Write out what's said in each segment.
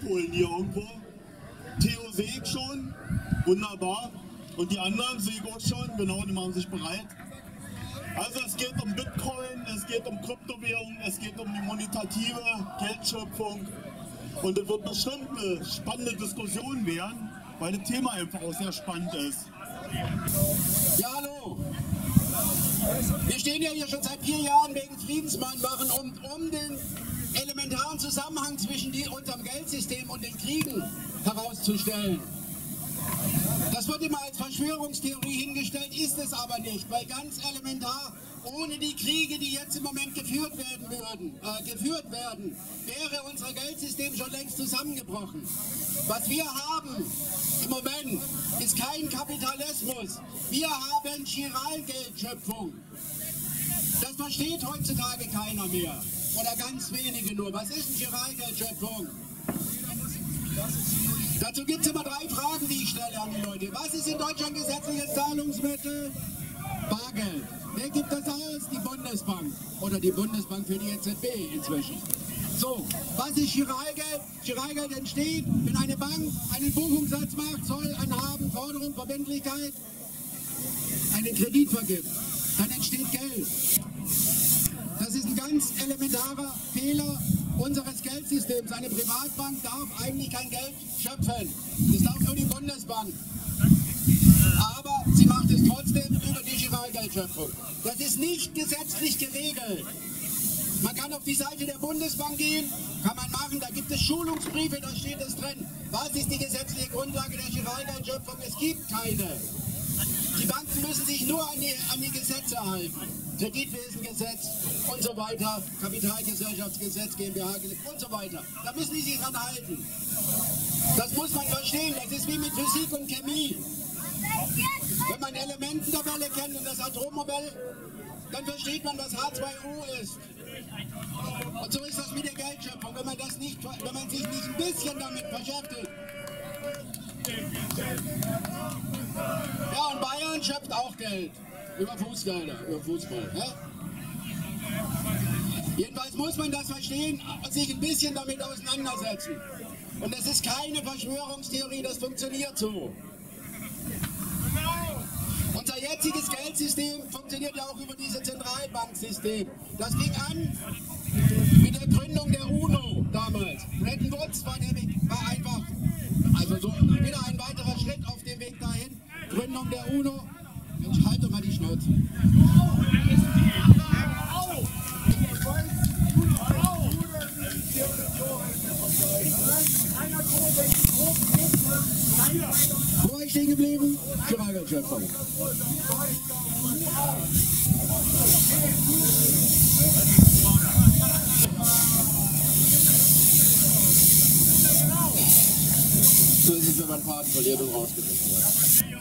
abholen hier irgendwo. Theo sehe ich schon, wunderbar. Und die anderen sehe ich auch schon, genau, die machen sich bereit. Also es geht um Bitcoin, es geht um Kryptowährung, es geht um die monetative Geldschöpfung. Und es wird bestimmt eine spannende Diskussion werden, weil das Thema einfach auch sehr spannend ist. Ja, hallo. Wir stehen ja hier schon seit 4 Jahren wegen Friedensmahnwachen, um den elementaren Zusammenhang zwischen unserem Geldsystem und den Kriegen herauszustellen. Das wird immer als Verschwörungstheorie hingestellt, ist es aber nicht, weil ganz elementar, ohne die Kriege, die jetzt im Moment geführt werden, wäre unser Geldsystem schon längst zusammengebrochen. Was wir haben im Moment ist kein Kapitalismus, wir haben Chiralgeldschöpfung. Das versteht heutzutage keiner mehr, oder ganz wenige nur. Was ist eine Chiralgeldschöpfung? Dazu gibt es immer 3 Fragen, die ich stelle an die Leute. Was ist in Deutschland gesetzliches Zahlungsmittel? Bargeld. Wer gibt das aus? Die Bundesbank. Oder die Bundesbank für die EZB inzwischen. So, was ist Chiralgeld? Chiralgeld entsteht, wenn eine Bank einen Buchungssatz macht, Zoll, Anhaben, Forderung, Verbindlichkeit, einen Kredit vergibt. Dann entsteht Geld. Das ist ein ganz elementarer Fehler unseres Geldsystems. Eine Privatbank darf eigentlich kein Geld schöpfen. Das darf nur die Bundesbank. Aber sie macht es trotzdem über die Chiralgeldschöpfung. Das ist nicht gesetzlich geregelt. Man kann auf die Seite der Bundesbank gehen, kann man machen, da gibt es Schulungsbriefe, da steht es drin. Was ist die gesetzliche Grundlage der Chiralgeldschöpfung? Es gibt keine. Die Banken müssen sich nur an die Gesetze halten. Kreditwesengesetz und so weiter, Kapitalgesellschaftsgesetz, GmbH-Gesetz und so weiter. Da müssen die sich dran halten. Das muss man verstehen, das ist wie mit Physik und Chemie. Wenn man Elemententabelle kennt und das Atommodell, dann versteht man, was H2O ist. Und so ist das mit der Geldschöpfung, wenn man sich nicht ein bisschen damit beschäftigt. Ja, und Bayern schöpft auch Geld. Über Fußgelder, über Fußball. Ja? Jedenfalls muss man das verstehen und sich ein bisschen damit auseinandersetzen. Und das ist keine Verschwörungstheorie, das funktioniert so. Unser jetziges Geldsystem funktioniert ja auch über dieses Zentralbanksystem. Das fing an mit der Gründung der UNO damals. Bretton Woods war einfach, also so wieder ein weiterer Schritt auf dem Weg dahin. Gründung der UNO. Mensch, halt doch mal die Schnauze. Wo war ich stehen geblieben? Chiralgeldschöpfung. So ist es, wenn man Faden verliert und rausgerissen wird.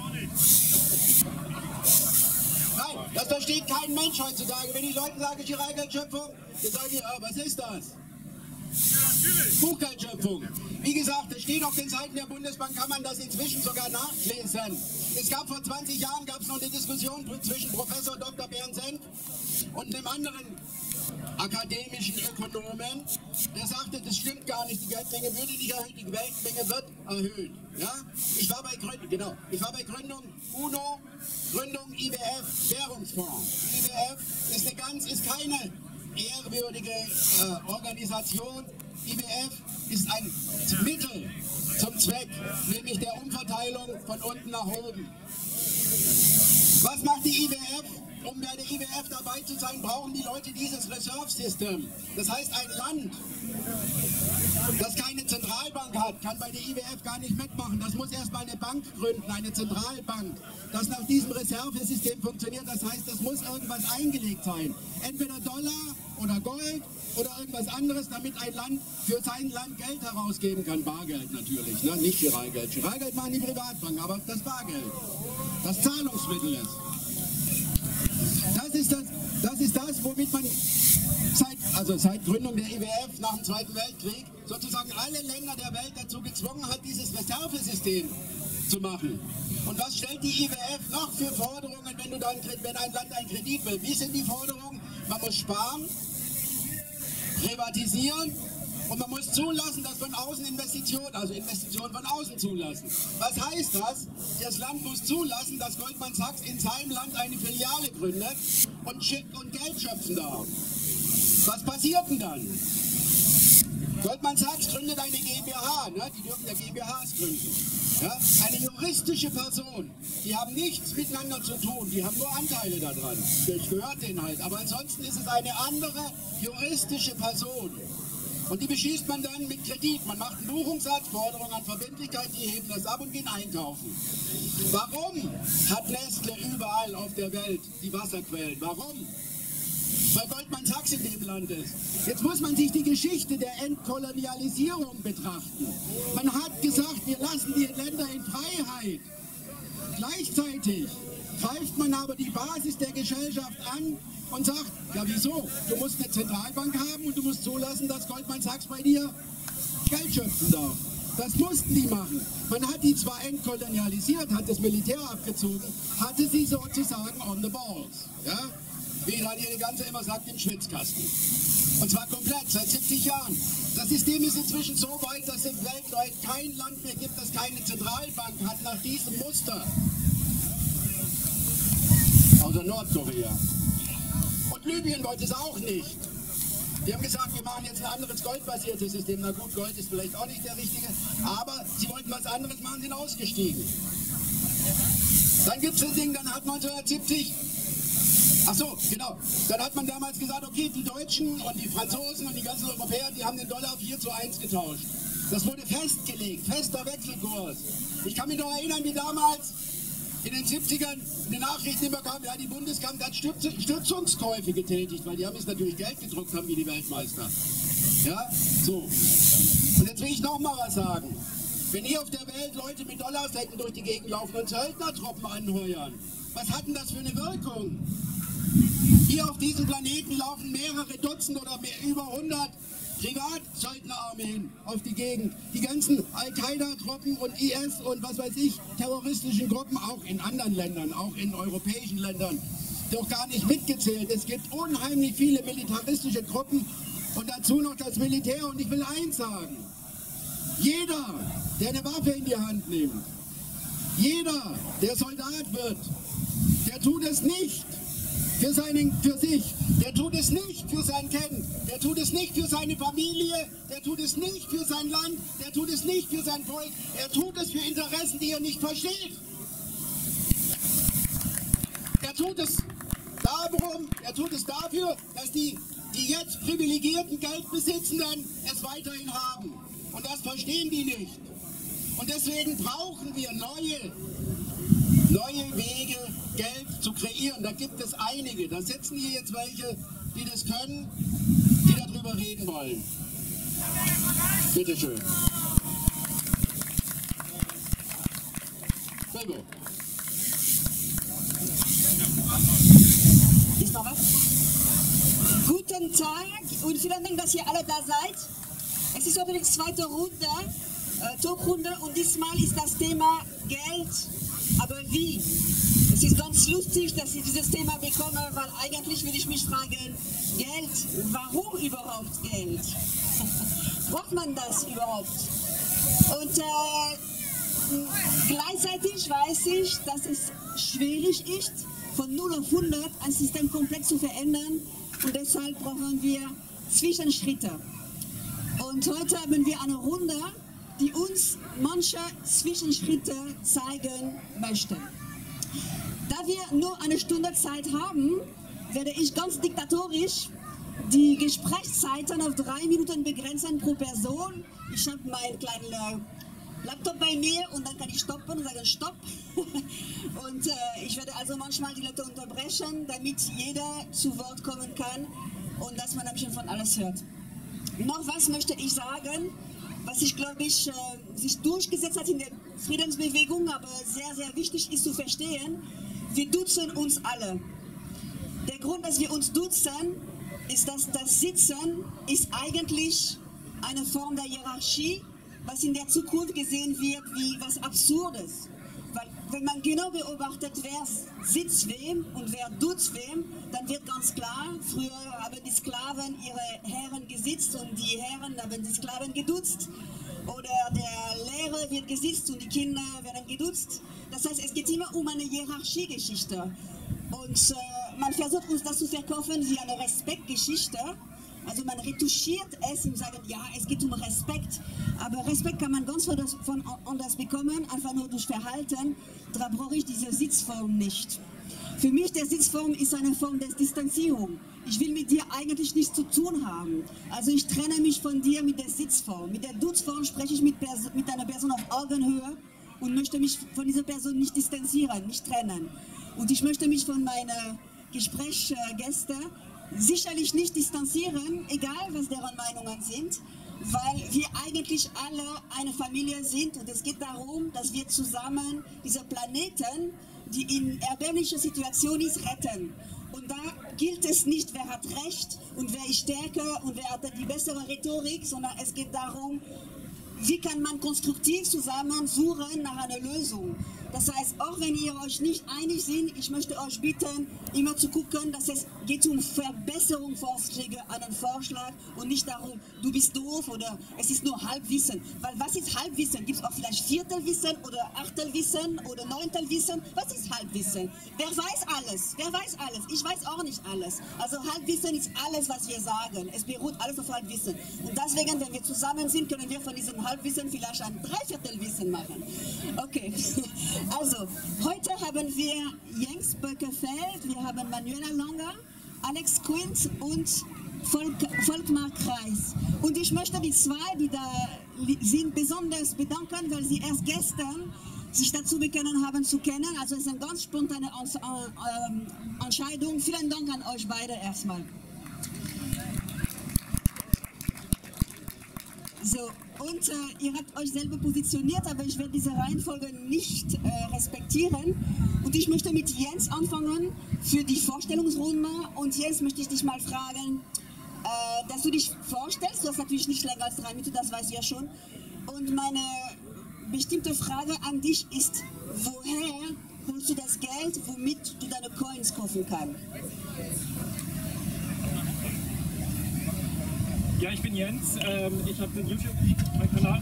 Nein, das versteht kein Mensch heutzutage. Wenn ich Leuten sage, Chiralgeldschöpfung, dann sagen die, was ist das? Buchgeldschöpfung. Wie gesagt, es steht auf den Seiten der Bundesbank, kann man das inzwischen sogar nachlesen. Es gab vor 20 Jahren noch eine Diskussion zwischen Professor Dr. Bernd Senf und einem anderen akademischen Ökonomen, der sagte, das stimmt gar nicht, die Geldmenge würde nicht erhöht, die Geldmenge wird erhöht. Ja? Ich war bei Gründung UNO, Gründung IWF, Währungsfonds. IWF ist keine ehrwürdige Organisation. IWF ist ein Mittel zum Zweck, nämlich der Umverteilung von unten nach oben. Was macht die IWF? Um bei der IWF dabei zu sein, brauchen die Leute dieses Reserve-System. Das heißt, ein Land, das keine Zentralbank hat, kann bei der IWF gar nicht mitmachen. Das muss erstmal eine Bank gründen, eine Zentralbank, das nach diesem Reservesystem funktioniert. Das heißt, es muss irgendwas eingelegt sein. Entweder Dollar oder Gold oder irgendwas anderes, damit ein Land für sein Land Geld herausgeben kann. Bargeld natürlich, ne? Nicht Chiralgeld. Chiralgeld machen die Privatbanken, aber das Bargeld, das Zahlungsmittel ist. Das ist das, womit man seit Gründung der IWF nach dem Zweiten Weltkrieg sozusagen alle Länder der Welt dazu gezwungen hat, dieses Reservesystem zu machen. Und was stellt die IWF noch für Forderungen, wenn ein Land einen Kredit will? Wie sind die Forderungen? Man muss sparen, privatisieren Und man muss zulassen, dass von außen Investitionen, also Investitionen von außen zulassen. Was heißt das? Das Land muss zulassen, dass Goldman Sachs in seinem Land eine Filiale gründet und Geld schöpfen darf. Was passiert denn dann? Goldman Sachs gründet eine GmbH, ne? Die dürfen ja GmbHs gründen. Ja? Eine juristische Person, die haben nichts miteinander zu tun, die haben nur Anteile daran. Das gehört denen halt, aber ansonsten ist es eine andere juristische Person. Und die beschießt man dann mit Kredit. Man macht einen Buchungssatz, Forderungen an Verbindlichkeit, die heben das ab und gehen einkaufen. Warum hat Nestle überall auf der Welt die Wasserquellen? Warum? Weil Goldman Sachs in dem Land ist. Jetzt muss man sich die Geschichte der Entkolonialisierung betrachten. Man hat gesagt, wir lassen die Länder in Freiheit. Gleichzeitig greift man aber die Basis der Gesellschaft an und sagt, ja wieso? Du musst eine Zentralbank haben und du musst zulassen, dass Goldman Sachs bei dir Geld schöpfen darf. Das mussten die machen. Man hat die zwar entkolonialisiert, hat das Militär abgezogen, hatte sie sozusagen on the balls. Ja? Wie Daniel Ganser immer sagt, im Schwitzkasten. Und zwar komplett, seit 70 Jahren. Das System ist inzwischen so weit, dass es weltweit kein Land mehr gibt, das keine Zentralbank hat nach diesem Muster. Außer Nordkorea. Und Libyen wollte es auch nicht. Die haben gesagt, wir machen jetzt ein anderes goldbasiertes System. Na gut, Gold ist vielleicht auch nicht der richtige, aber sie wollten was anderes machen, sind ausgestiegen. Dann gibt es ein Ding, dann hat 1970... Ach so, genau. Dann hat man damals gesagt, okay, die Deutschen und die Franzosen und die ganzen Europäer, die haben den Dollar 4:1 getauscht. Das wurde festgelegt, fester Wechselkurs. Ich kann mich noch erinnern, wie damals in den 70ern in den Nachrichten immer kam, ja, die Bundeskampf hat Stützungskäufe getätigt, weil die haben jetzt natürlich Geld gedruckt, haben wie die Weltmeister. Ja, so. Und jetzt will ich noch mal was sagen. Wenn hier auf der Welt Leute mit Dollarsäcken durch die Gegend laufen und Söldnertruppen anheuern, was hat denn das für eine Wirkung? Hier auf diesem Planeten laufen mehrere Dutzend oder über 100 Privatsöldnerarme hin auf die Gegend. Die ganzen Al-Qaida-Truppen und IS und was weiß ich, terroristischen Gruppen, auch in anderen Ländern, auch in europäischen Ländern, doch gar nicht mitgezählt. Es gibt unheimlich viele militaristische Gruppen und dazu noch das Militär. Und ich will eins sagen, jeder, der eine Waffe in die Hand nimmt, jeder, der Soldat wird, der tut es nicht für sich, der tut es nicht für sein Kind, der tut es nicht für seine Familie, der tut es nicht für sein Land, der tut es nicht für sein Volk, er tut es für Interessen, die er nicht versteht. Er tut es darum, er tut es dafür, dass die jetzt privilegierten Geldbesitzenden es weiterhin haben. Und das verstehen die nicht. Und deswegen brauchen wir neue Wege, Geld zu kreieren. Da gibt es einige. Da sitzen hier jetzt welche, die das können, die darüber reden wollen. Bitte schön. Silbo. Ist noch was? Guten Tag und vielen Dank, dass ihr alle da seid. Es ist heute die zweite Runde, Talkrunde, und diesmal ist das Thema Geld. Aber wie? Es ist ganz lustig, dass ich dieses Thema bekomme, weil eigentlich würde ich mich fragen, Geld, warum überhaupt Geld? Braucht man das überhaupt? Und gleichzeitig weiß ich, dass es schwierig ist, von 0 auf 100 ein System komplett zu verändern, und deshalb brauchen wir Zwischenschritte. Und heute haben wir eine Runde, die uns manche Zwischenschritte zeigen möchte. Da wir nur eine Stunde Zeit haben, werde ich ganz diktatorisch die Gesprächszeiten auf 3 Minuten begrenzen pro Person. Ich habe meinen kleinen Laptop bei mir und dann kann ich stoppen und sagen Stopp. Und ich werde also manchmal die Leute unterbrechen, damit jeder zu Wort kommen kann und dass man ein bisschen von alles hört. Noch was möchte ich sagen, was ich glaube ich sich durchgesetzt hat in der Friedensbewegung, aber sehr, sehr wichtig ist zu verstehen. Wir duzen uns alle. Der Grund, dass wir uns duzen, ist, dass das Sitzen ist eigentlich eine Form der Hierarchie, was in der Zukunft gesehen wird wie was Absurdes. Weil wenn man genau beobachtet, wer sitzt wem und wer duzt wem, dann wird ganz klar, früher haben die Sklaven ihre Herren gesitzt und die Herren haben die Sklaven geduzt. Oder der Lehrer wird gesitzt und die Kinder werden geduzt. Das heißt, es geht immer um eine Hierarchiegeschichte. Und man versucht uns das zu verkaufen wie eine Respektgeschichte. Also man retuschiert es und sagt, ja, es geht um Respekt. Aber Respekt kann man ganz anders bekommen, einfach nur durch Verhalten. Da brauche ich diese Sitzform nicht. Für mich, der Sitzform ist eine Form der Distanzierung. Ich will mit dir eigentlich nichts zu tun haben. Also ich trenne mich von dir mit der Sitzform. Mit der Dutzform spreche ich mit einer Person auf Augenhöhe und möchte mich von dieser Person nicht distanzieren, nicht trennen. Und ich möchte mich von meinen Gesprächsgästen sicherlich nicht distanzieren, egal was deren Meinungen sind, weil wir eigentlich alle eine Familie sind und es geht darum, dass wir zusammen diese Planeten, die in erbärmlicher Situation ist, retten. Und da gilt es nicht, wer hat Recht und wer ist stärker und wer hat die bessere Rhetorik, sondern es geht darum, wie kann man konstruktiv zusammen suchen nach einer Lösung. Das heißt, auch wenn ihr euch nicht einig seid, ich möchte euch bitten, immer zu gucken, dass es geht um Verbesserungsvorschläge an einen Vorschlag und nicht darum, du bist doof oder es ist nur Halbwissen. Weil was ist Halbwissen? Gibt es auch vielleicht Viertelwissen oder Achtelwissen oder Neuntelwissen? Was ist Halbwissen? Wer weiß alles? Wer weiß alles? Ich weiß auch nicht alles. Also Halbwissen ist alles, was wir sagen. Es beruht alles auf Halbwissen. Und deswegen, wenn wir zusammen sind, können wir von diesem Halbwissen vielleicht ein Dreiviertelwissen machen. Okay. Also, heute haben wir Jens Böckefeld, wir haben Manuela Langer, Alex Quint und Volkmar Kreis. Und ich möchte die zwei, die da sind, besonders bedanken, weil sie erst gestern sich dazu bekennen haben zu kennen. Also es ist eine ganz spontane Entscheidung. Vielen Dank an euch beide erstmal. So, und ihr habt euch selber positioniert, aber ich werde diese Reihenfolge nicht respektieren. Und ich möchte mit Jens anfangen für die Vorstellungsrunde. Und Jens, möchte ich dich mal fragen, dass du dich vorstellst. Du hast natürlich nicht länger als 3 Minuten, das weißt du ja schon. Und meine bestimmte Frage an dich ist, woher holst du das Geld, womit du deine Coins kaufen kannst? Ja, ich bin Jens, ich habe den YouTube-Kanal.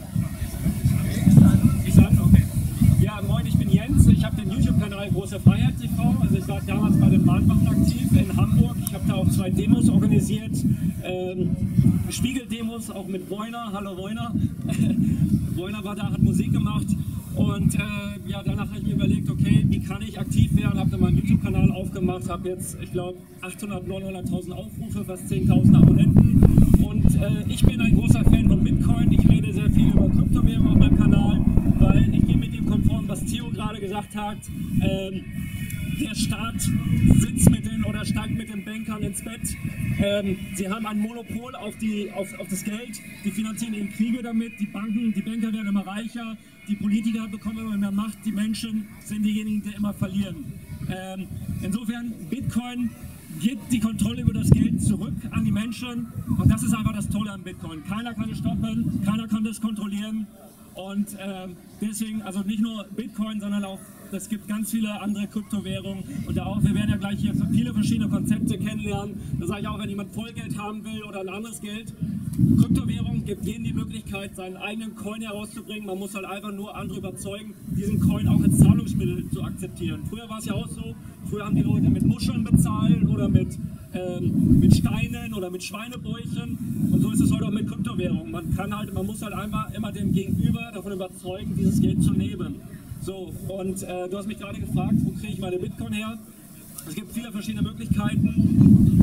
Okay. Ja, moin, ich bin Jens, ich habe den YouTube-Kanal Große Freiheit TV. Also ich war damals bei den Mahnwachen aktiv in Hamburg. Ich habe da auch 2 Demos organisiert, Spiegeldemos, auch mit Woiner. Hallo Woiner. Woiner war da, hat Musik gemacht. Und ja, danach habe ich mir überlegt, okay, wie kann ich aktiv werden, habe dann meinen YouTube-Kanal aufgemacht, habe jetzt, ich glaube, 800.000, 900.000 Aufrufe, fast 10.000 Abonnenten. Und ich bin ein großer Fan von Bitcoin. Ich rede sehr viel über Kryptowährungen auf meinem Kanal, weil ich gehe mit dem konform, was Theo gerade gesagt hat. Der Staat sitzt mit den oder steigt mit den Bankern ins Bett. Sie haben ein Monopol auf das Geld. Die finanzieren ihre Kriege damit. Die Banker werden immer reicher. Die Politiker bekommen immer mehr Macht. Die Menschen sind diejenigen, die immer verlieren. Insofern, Bitcoin gibt die Kontrolle über das Geld zurück an die Menschen. Und das ist einfach das Tolle an Bitcoin. Keiner kann es stoppen, keiner kann das kontrollieren. Und deswegen, also nicht nur Bitcoin, sondern auch, es gibt ganz viele andere Kryptowährungen. Und auch, wir werden ja gleich hier viele verschiedene Konzepte kennenlernen. Da sage ich auch, wenn jemand Vollgeld haben will oder ein anderes Geld, Kryptowährung gibt jedem die Möglichkeit, seinen eigenen Coin herauszubringen. Man muss halt einfach nur andere überzeugen, diesen Coin auch als Zahlungsmittel zu akzeptieren. Früher war es ja auch so, früher haben die Leute mit Muscheln bezahlt oder mit Steinen oder mit Schweinebäuchen. Und so ist es heute auch mit Kryptowährungen. Man muss halt einfach immer den Gegenüber davon überzeugen, dieses Geld zu nehmen. So, und du hast mich gerade gefragt, wo kriege ich meine Bitcoin her? Es gibt viele verschiedene Möglichkeiten.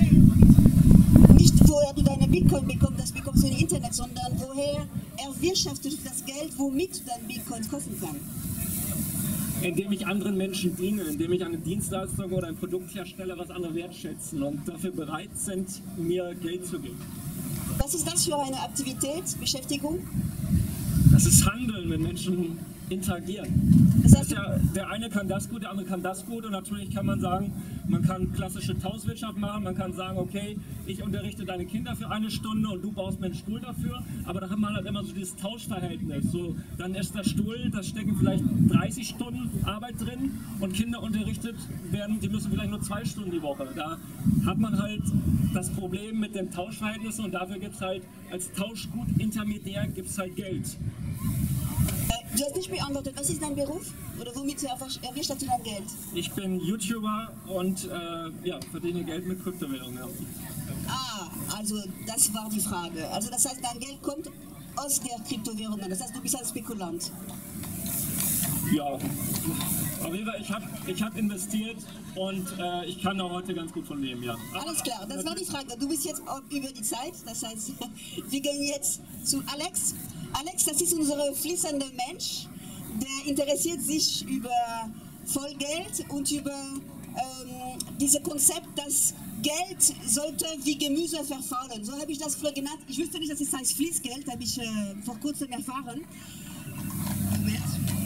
Nicht woher du deine Bitcoin bekommst, das bekommst du im Internet, sondern woher erwirtschaftest du das Geld, womit du deine Bitcoins kaufen kannst. Indem ich anderen Menschen diene, indem ich eine Dienstleistung oder ein Produkt herstelle, was andere wertschätzen und dafür bereit sind, mir Geld zu geben. Was ist das für eine Aktivität, Beschäftigung? Das ist Handeln mit Menschen, interagieren. Das heißt, Ja, der eine kann das gut, der andere kann das gut und natürlich kann man sagen, man kann klassische Tauschwirtschaft machen, man kann sagen, okay, ich unterrichte deine Kinder für 1 Stunde und du baust mir einen Stuhl dafür, aber da hat man halt immer so dieses Tauschverhältnis, so, dann ist der Stuhl, da stecken vielleicht 30 Stunden Arbeit drin und Kinder unterrichtet werden, die müssen vielleicht nur 2 Stunden die Woche, da hat man halt das Problem mit den Tauschverhältnissen und dafür gibt es halt als Tauschgut intermediär gibt es halt Geld. du hast nicht beantwortet, was ist dein Beruf? Oder womit erwischst du dein Geld? Ich bin YouTuber und ja, verdiene Geld mit Kryptowährungen. Ja. Ah, also das war die Frage. Also das heißt, dein Geld kommt aus der Kryptowährungen. Das heißt, du bist ein Spekulant. Ja, auf jeden Fall, ich hab investiert und ich kann auch heute ganz gut von leben, ja. Alles klar, das war die Frage. Du bist jetzt über die Zeit, das heißt, wir gehen jetzt zu Alex. Alex, das ist unser fließender Mensch, der interessiert sich über Vollgeld und über dieses Konzept, dass Geld sollte wie Gemüse verfallen. So habe ich das früher genannt. Ich wusste nicht, dass es heißt Fließgeld, habe ich vor kurzem erfahren. Moment.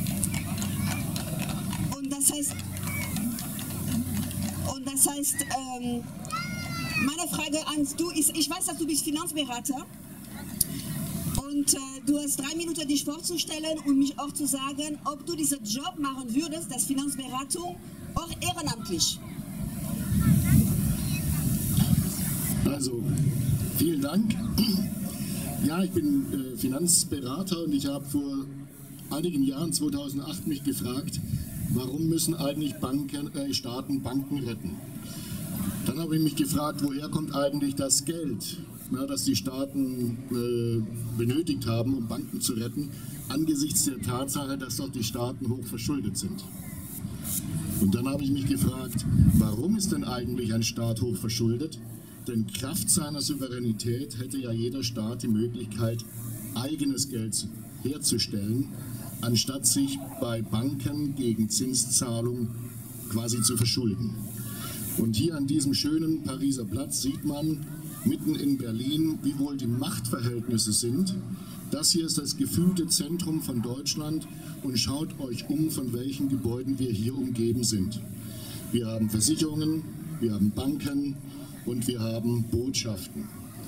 Und das heißt, meine Frage an du ist, ich weiß, dass du bist Finanzberater und du hast 3 Minuten, dich vorzustellen und mich auch zu sagen, ob du diesen Job machen würdest, das Finanzberatung, auch ehrenamtlich. Also, vielen Dank. Ja, ich bin Finanzberater und ich habe vor einigen Jahren, 2008, mich gefragt, warum müssen eigentlich Staaten Banken retten? Dann habe ich mich gefragt, woher kommt eigentlich das Geld, das die Staaten benötigt haben, um Banken zu retten, angesichts der Tatsache, dass doch die Staaten hoch verschuldet sind. Und dann habe ich mich gefragt, warum ist denn eigentlich ein Staat hoch verschuldet? Denn Kraft seiner Souveränität hätte ja jeder Staat die Möglichkeit, eigenes Geld herzustellen, anstatt sich bei Banken gegen Zinszahlung quasi zu verschulden. Und hier an diesem schönen Pariser Platz sieht man mitten in Berlin, wie wohl die Machtverhältnisse sind. Das hier ist das gefühlte Zentrum von Deutschland und schaut euch um, von welchen Gebäuden wir hier umgeben sind. Wir haben Versicherungen, wir haben Banken und wir haben Botschaften.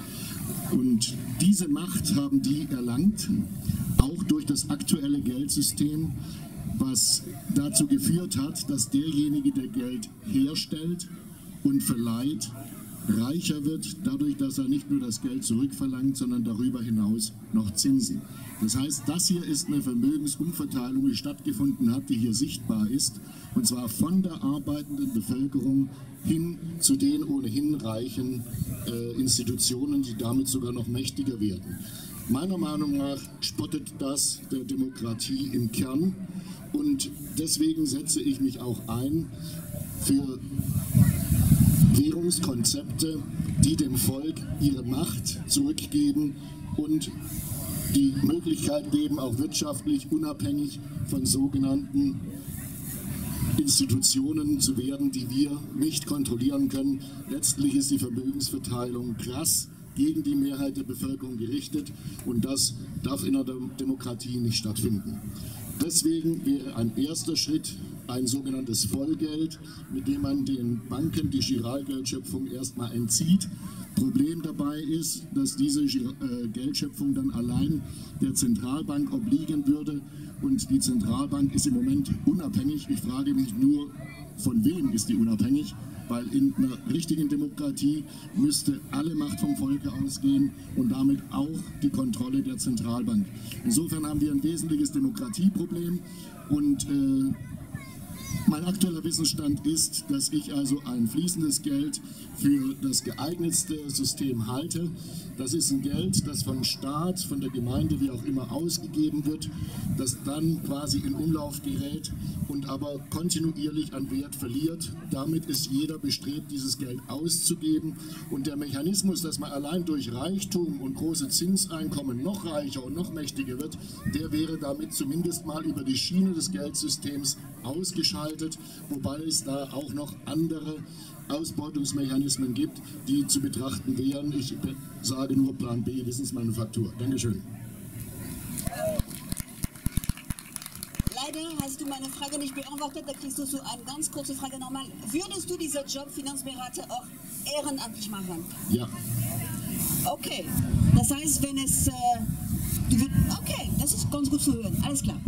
Und diese Macht haben die erlangt, auch durch das aktuelle Geldsystem, was dazu geführt hat, dass derjenige, der Geld herstellt und verleiht, reicher wird, dadurch, dass er nicht nur das Geld zurückverlangt, sondern darüber hinaus noch Zinsen. Das heißt, das hier ist eine Vermögensumverteilung, die stattgefunden hat, die hier sichtbar ist, und zwar von der arbeitenden Bevölkerung hin zu den ohnehin reichen Institutionen, die damit sogar noch mächtiger werden. Meiner Meinung nach spottet das der Demokratie im Kern und deswegen setze ich mich auch ein für Währungskonzepte, die dem Volk ihre Macht zurückgeben und die Möglichkeit geben, auch wirtschaftlich unabhängig von sogenannten Institutionen zu werden, die wir nicht kontrollieren können. Letztlich ist die Vermögensverteilung krass gegen die Mehrheit der Bevölkerung gerichtet und das darf in einer Demokratie nicht stattfinden. Deswegen wäre ein erster Schritt ein sogenanntes Vollgeld, mit dem man den Banken die Giralgeldschöpfung erstmal entzieht. Problem dabei ist, dass diese Geldschöpfung dann allein der Zentralbank obliegen würde und die Zentralbank ist im Moment unabhängig. Ich frage mich nur, von wem ist die unabhängig? Weil in einer richtigen Demokratie müsste alle Macht vom Volke ausgehen und damit auch die Kontrolle der Zentralbank. Insofern haben wir ein wesentliches Demokratieproblem und mein aktueller Wissensstand ist, dass ich also ein fließendes Geld für das geeignetste System halte. Das ist ein Geld, das vom Staat, von der Gemeinde, wie auch immer ausgegeben wird, das dann quasi in Umlauf gerät und aber kontinuierlich an Wert verliert. Damit ist jeder bestrebt, dieses Geld auszugeben. Und der Mechanismus, dass man allein durch Reichtum und große Zinseinkommen noch reicher und noch mächtiger wird, der wäre damit zumindest mal über die Schiene des Geldsystems ausgeschaltet, wobei es da auch noch andere Ausbeutungsmechanismen gibt, die zu betrachten wären. Ich sage nur Plan B, Wissensmanufaktur. Dankeschön. leider hast du meine Frage nicht beantwortet, da kriegst du so eine ganz kurze Frage nochmal. Würdest du diesen Job Finanzberater auch ehrenamtlich machen? Ja. Okay, das heißt, wenn es... okay, das ist ganz gut zu hören, alles klar.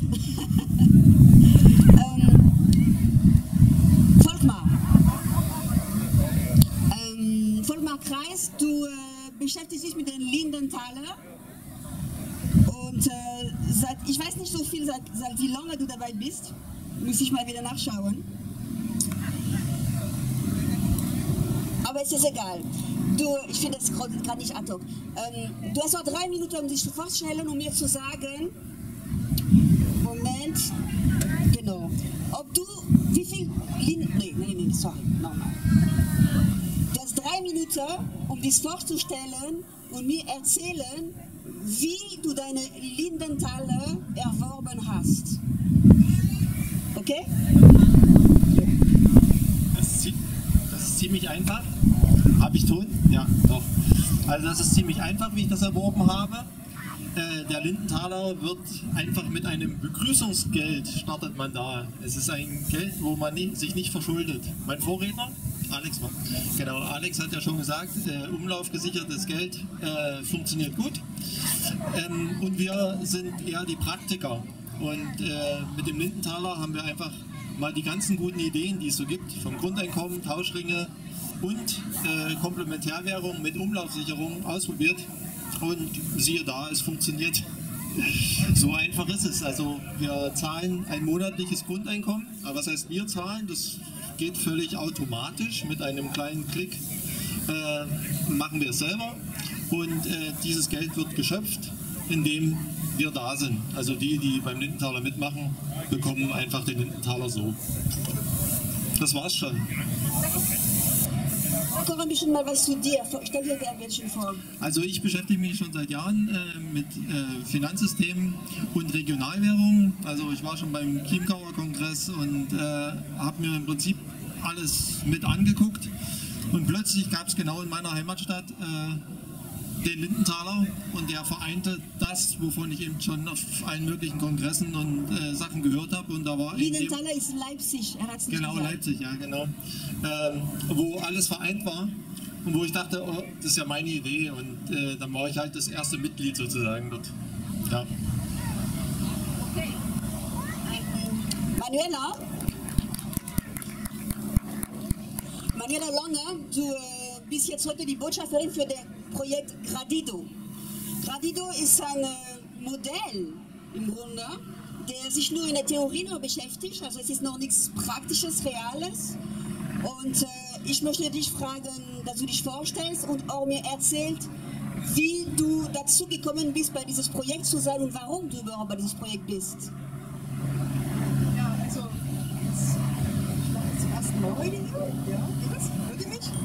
Volkmar Kreis, du beschäftigst dich mit den Lindenthaler und ich weiß nicht so viel, seit wie lange du dabei bist, muss ich mal wieder nachschauen. Aber es ist egal. Ich finde das gerade nicht ad hoc. Du hast noch 3 Minuten, um dich vorzustellen, um mir zu sagen, Moment, genau, ob du, wie viel nee, sorry, nochmal. Du hast 3 Minuten, um dich vorzustellen und mir erzählen, wie du deine Lindenthaler erworben hast. Okay? Das ist ziemlich einfach. Habe ich tun? Ja, doch. Also das ist ziemlich einfach, wie ich das erworben habe. Der Lindenthaler wird einfach mit einem Begrüßungsgeld startet man da. Es ist ein Geld, wo man sich nicht verschuldet. Mein Vorredner, Alex hat ja schon gesagt, umlaufgesichertes Geld funktioniert gut. Und wir sind eher die Praktiker. Und mit dem Lindenthaler haben wir einfach mal die ganzen guten Ideen, die es so gibt, vom Grundeinkommen, Tauschringe und Komplementärwährung mit Umlaufsicherung ausprobiert. Und siehe da, es funktioniert. So einfach ist es. Also wir zahlen ein monatliches Grundeinkommen. Aber was heißt wir zahlen? Das geht völlig automatisch. Mit einem kleinen Klick machen wir es selber. Und dieses Geld wird geschöpft, indem wir da sind. Also die beim Lindenthaler mitmachen, bekommen einfach den Lindenthaler so. Das war's schon. Sag ein bisschen mal was zu dir. Stell dir ein bisschen vor. Also ich beschäftige mich schon seit Jahren mit Finanzsystemen und Regionalwährungen. Also ich war schon beim Chiemgauer Kongress und habe mir im Prinzip alles mit angeguckt. Und plötzlich gab es genau in meiner Heimatstadt den Lindenthaler und der vereinte das, wovon ich eben schon auf allen möglichen Kongressen und Sachen gehört habe. Und da war Lindenthaler ist Leipzig, er hat es nicht genau, gesagt. Leipzig, ja genau. Wo alles vereint war und wo ich dachte, oh, das ist ja meine Idee und dann war ich halt das erste Mitglied sozusagen dort. Ja. Okay. Manuela Lange, du bist jetzt heute die Botschafterin für das Projekt Gradido. Gradido ist ein Modell im Grunde, der sich nur in der Theorie nur beschäftigt, also es ist noch nichts Praktisches, Reales. Und ich möchte dich fragen, dass du dich vorstellst und auch mir erzählst, wie du dazu gekommen bist, bei diesem Projekt zu sein und warum du überhaupt bei diesem Projekt bist. Ja, also, ich mache jetzt zum ersten Mal heute hier. Ja, geht das? Hört ihr mich?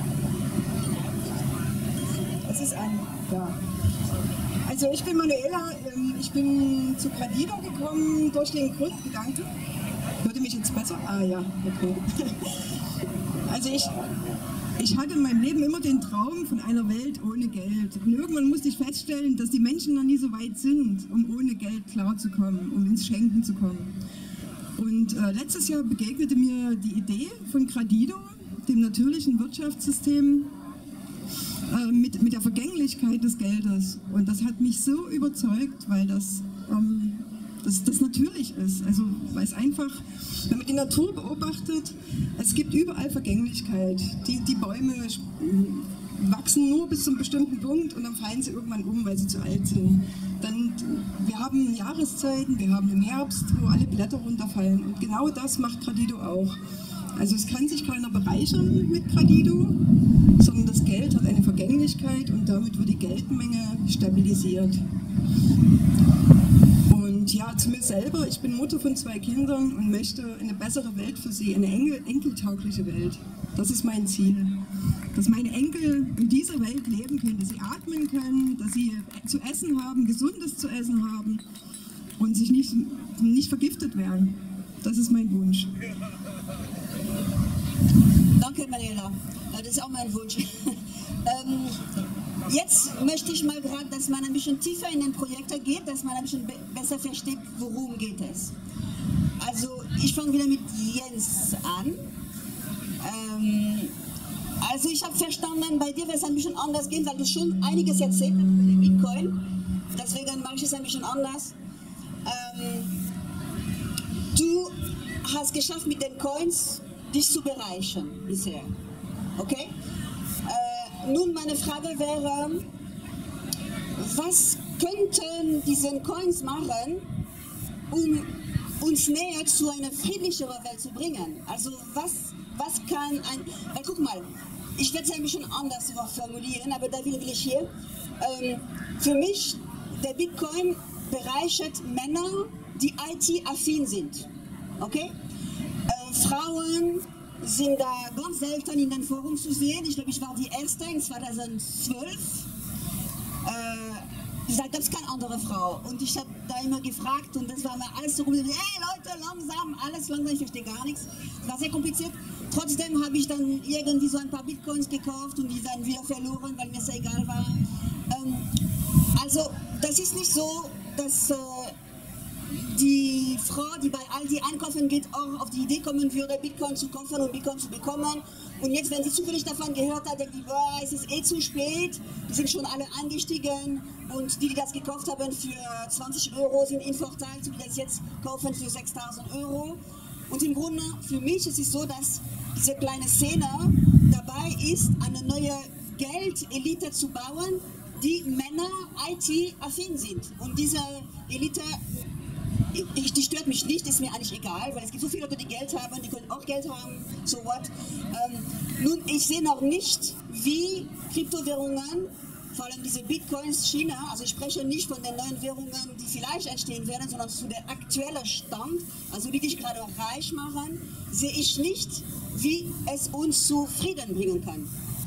Es ist an. Ja. Also ich bin Manuela, ich bin zu Gradido gekommen durch den Grundgedanken. Hört ihr mich jetzt besser? Ah ja, okay. Also ich hatte in meinem Leben immer den Traum von einer Welt ohne Geld. Und irgendwann musste ich feststellen, dass die Menschen noch nie so weit sind, um ohne Geld klarzukommen, um ins Schenken zu kommen. Und letztes Jahr begegnete mir die Idee von Gradido, dem natürlichen Wirtschaftssystem, mit der Vergänglichkeit des Geldes. Und das hat mich so überzeugt, weil das natürlich ist. Also weil es einfach, wenn man die Natur beobachtet, es gibt überall Vergänglichkeit. Die Bäume wachsen nur bis zu einem bestimmten Punkt und dann fallen sie irgendwann um, weil sie zu alt sind. Wir haben Jahreszeiten, wir haben im Herbst, wo alle Blätter runterfallen. Und genau das macht Gradido auch. Also es kann sich keiner bereichern mit Gradido, sondern das Geld hat eine Vergänglichkeit und damit wird die Geldmenge stabilisiert. Und ja, zu mir selber, ich bin Mutter von 2 Kindern und möchte eine bessere Welt für sie, eine enkeltaugliche Welt. Das ist mein Ziel. Dass meine Enkel in dieser Welt leben können, dass sie atmen können, dass sie zu essen haben, gesundes zu essen haben und sich nicht vergiftet werden. Das ist mein Wunsch. Danke, Manuela. Das ist auch mein Wunsch. Jetzt möchte ich mal gerade, dass man ein bisschen tiefer in den Projekte geht, dass man ein bisschen besser versteht, worum geht es. Also ich fange wieder mit Jens an. Also ich habe verstanden, bei dir wird es ein bisschen anders gehen, weil du schon einiges erzählt hast über den Bitcoin. Deswegen mache ich es ein bisschen anders. Du hast geschafft, mit den Coins dich zu bereichern bisher. Okay? Nun meine Frage wäre, was könnten diese Coins machen, um uns näher zu einer friedlicheren Welt zu bringen? Also was kann weil guck mal, ich werde es ein bisschen anders formulieren, aber da will ich hier. Für mich, der Bitcoin bereichert Männer, die IT-affin sind. Okay? Frauen sind da ganz selten in den Foren zu sehen. Ich glaube, ich war die erste in 2012. Da gab es keine andere Frau. Und ich habe da immer gefragt und das war mir alles so, hey Leute, langsam, alles langsam, ich verstehe gar nichts. Das war sehr kompliziert. Trotzdem habe ich dann irgendwie so ein paar Bitcoins gekauft und die dann wieder verloren, weil mir es egal war. Also, das ist nicht so, dass die Frau, die bei Aldi einkaufen geht, auch auf die Idee kommen würde, Bitcoin zu kaufen und Bitcoin zu bekommen. Und jetzt, wenn sie zufällig davon gehört hat, denkt die, boah, es ist eh zu spät, die sind schon alle eingestiegen und die das gekauft haben für 20 Euro, sind im Vorteil, die das jetzt kaufen für 6.000 Euro. Und im Grunde, für mich ist es so, dass diese kleine Szene dabei ist, eine neue Geldelite zu bauen, die Männer IT-affin sind. Und diese Elite, die stört mich nicht, ist mir eigentlich egal, weil es gibt so viele Leute, die Geld haben, die können auch Geld haben, so what. Nun, ich sehe noch nicht, wie Kryptowährungen, vor allem diese Bitcoins, China, also ich spreche nicht von den neuen Währungen, die vielleicht entstehen werden, sondern zu der aktuellen Stand, also die dich gerade reich machen, sehe ich nicht, wie es uns zu Frieden bringen kann.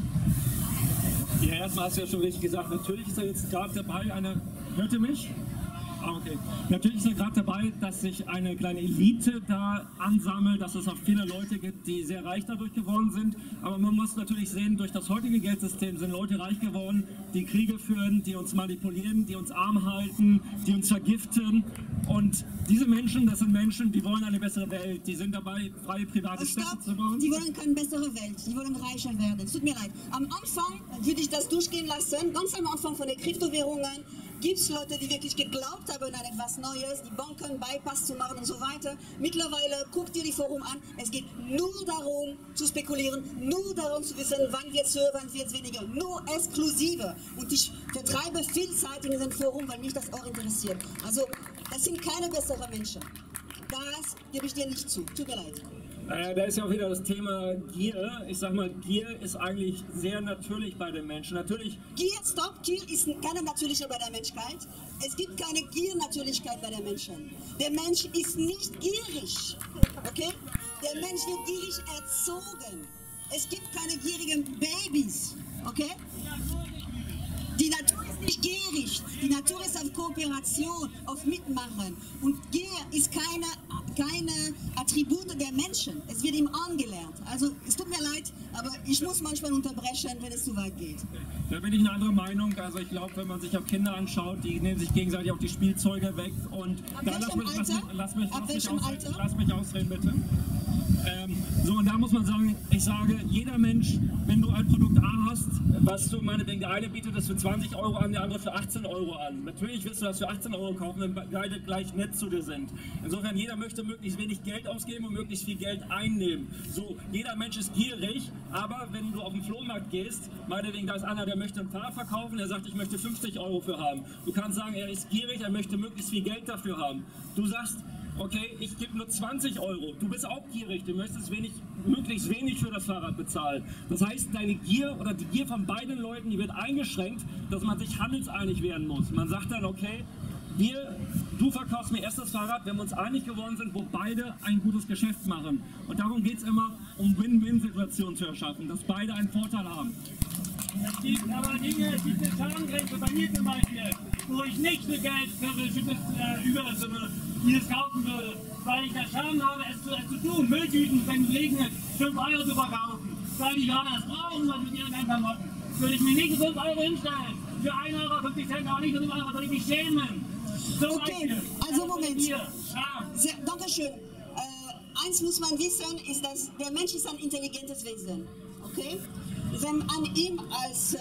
Ja, erstmal hast du ja schon richtig gesagt, natürlich ist er jetzt gerade dabei, hört ihr mich? Okay. Natürlich ist er gerade dabei, dass sich eine kleine Elite da ansammelt, dass es auch viele Leute gibt, die sehr reich dadurch geworden sind. Aber man muss natürlich sehen, durch das heutige Geldsystem sind Leute reich geworden, die Kriege führen, die uns manipulieren, die uns arm halten, die uns vergiften. Und diese Menschen, das sind Menschen, die wollen eine bessere Welt. Die sind dabei, freie private Städte zu bauen. Die wollen keine bessere Welt, die wollen reicher werden. Es tut mir leid. Am Anfang würde ich das durchgehen lassen, ganz am Anfang von den Kryptowährungen, gibt es Leute, die wirklich geglaubt haben an etwas Neues, die Banken Bypass zu machen und so weiter. Mittlerweile guckt ihr die Forum an, es geht nur darum zu spekulieren, nur darum zu wissen, wann wird es höher, wann wird es weniger, nur exklusive. Und ich vertreibe viel Zeit in diesem Forum, weil mich das auch interessiert. Also, das sind keine besseren Menschen. Das gebe ich dir nicht zu, tut mir leid. Da ist ja auch wieder das Thema Gier. Ich sag mal, Gier ist eigentlich sehr natürlich bei den Menschen. Natürlich. Gier, stopp, Gier ist keine natürliche bei der Menschheit. Es gibt keine Giernatürlichkeit bei den Menschen. Der Mensch ist nicht gierig, okay? Der Mensch wird gierig erzogen. Es gibt keine gierigen Babys, okay? Die Natur ist nicht gierig, die Natur ist auf Kooperation, auf Mitmachen. Und Gier ist keine Attribute der Menschen. Es wird ihm angelernt. Also es tut mir leid, aber ich muss manchmal unterbrechen, wenn es zu weit geht. Da bin ich eine andere Meinung. Also ich glaube, wenn man sich auch Kinder anschaut, die nehmen sich gegenseitig auch die Spielzeuge weg. Und lass mich ausreden, bitte. So, und da muss man sagen, ich sage, jeder Mensch, wenn du ein Produkt A hast, was du meinetwegen, der eine bietet das für 20 Euro an, der andere für 18 Euro an. Natürlich wirst du das für 18 Euro kaufen, wenn beide gleich nett zu dir sind. Insofern, jeder möchte möglichst wenig Geld ausgeben und möglichst viel Geld einnehmen. So, jeder Mensch ist gierig, aber wenn du auf den Flohmarkt gehst, meinetwegen, da ist einer, der möchte ein Fahrrad verkaufen, der sagt, ich möchte 50 Euro für haben. Du kannst sagen, er ist gierig, er möchte möglichst viel Geld dafür haben. Du sagst, okay, ich gebe nur 20 Euro. Du bist auch gierig, du möchtest möglichst wenig für das Fahrrad bezahlen. Das heißt, deine Gier oder die Gier von beiden Leuten, die wird eingeschränkt, dass man sich handelseinig werden muss. Man sagt dann, okay, du verkaufst mir erst das Fahrrad, wenn wir uns einig geworden sind, wo beide ein gutes Geschäft machen. Und darum geht es immer, um Win-Win-Situationen zu erschaffen, dass beide einen Vorteil haben. Es gibt aber Dinge, es gibt eine Schamgrenze bei mir zum Beispiel, wo ich nicht so Geld für dieses kaufen würde, weil ich das Scham habe, es zu tun, Mülltüten, wenn es regnet, 5 Euro zu verkaufen, weil die gerade das brauchen, was mit ihren Klamotten. Würde ich mir nicht 5 Euro hinstellen, für 1 Euro, 50 Cent auch nicht, für 5 Euro soll ich mich schämen. So okay, also Moment. Dankeschön. eins muss man wissen, ist, dass der Mensch ist ein intelligentes Wesen. Okay? Wenn an ihm als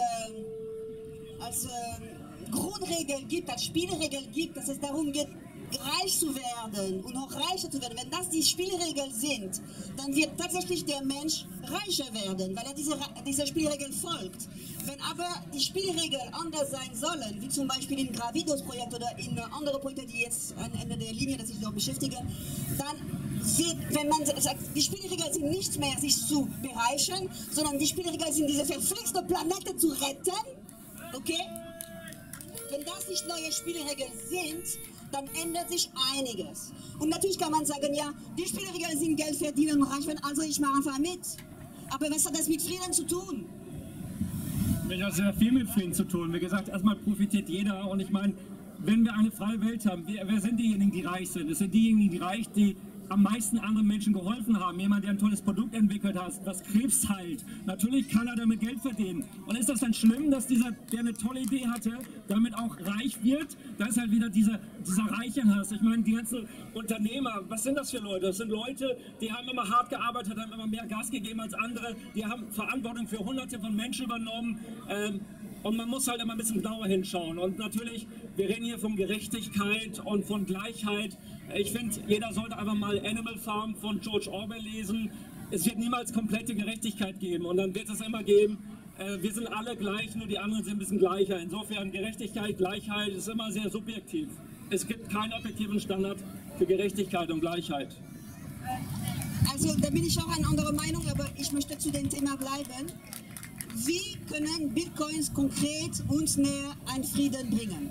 Grundregel gibt, als Spielregel gibt, dass es darum geht, reich zu werden und noch reicher zu werden, wenn das die Spielregeln sind, dann wird tatsächlich der Mensch reicher werden, weil er dieser Spielregel folgt. Wenn aber die Spielregeln anders sein sollen, wie zum Beispiel im Gravidos-Projekt oder in andere Projekte, die jetzt am Ende der Linie, das sich noch beschäftigen, dann wird, wenn man sagt, die Spielregeln sind nicht mehr, sich zu bereichern, sondern die Spielregeln sind, diese verflixte Planete zu retten, okay? Wenn das nicht neue Spielregeln sind, dann ändert sich einiges. Und natürlich kann man sagen, ja, die Spielregeln sind Geld verdienen und reich werden, also ich mache einfach mit. Aber was hat das mit Frieden zu tun? Das hat sehr viel mit Frieden zu tun. Wie gesagt, erstmal profitiert jeder. Und ich meine, wenn wir eine freie Welt haben, wer sind diejenigen, die reich sind? Es sind diejenigen, die am meisten anderen Menschen geholfen haben. Jemand, der ein tolles Produkt entwickelt hat, was Krebs heilt. Natürlich kann er damit Geld verdienen. Und ist das dann schlimm, dass der eine tolle Idee hatte, damit auch reich wird? Da ist halt wieder dieser Reichenhass. Ich meine, die ganzen Unternehmer, was sind das für Leute? Das sind Leute, die haben immer hart gearbeitet, haben immer mehr Gas gegeben als andere. Die haben Verantwortung für Hunderte von Menschen übernommen. Und man muss halt immer ein bisschen genauer hinschauen. Und natürlich, wir reden hier von Gerechtigkeit und von Gleichheit. Ich finde, jeder sollte einfach mal Animal Farm von George Orwell lesen. Es wird niemals komplette Gerechtigkeit geben. Und dann wird es immer geben, wir sind alle gleich, nur die anderen sind ein bisschen gleicher. Insofern Gerechtigkeit, Gleichheit ist immer sehr subjektiv. Es gibt keinen objektiven Standard für Gerechtigkeit und Gleichheit. Also da bin ich auch eine andere Meinung, aber ich möchte zu dem Thema bleiben. Wie können Bitcoins konkret uns näher an Frieden bringen?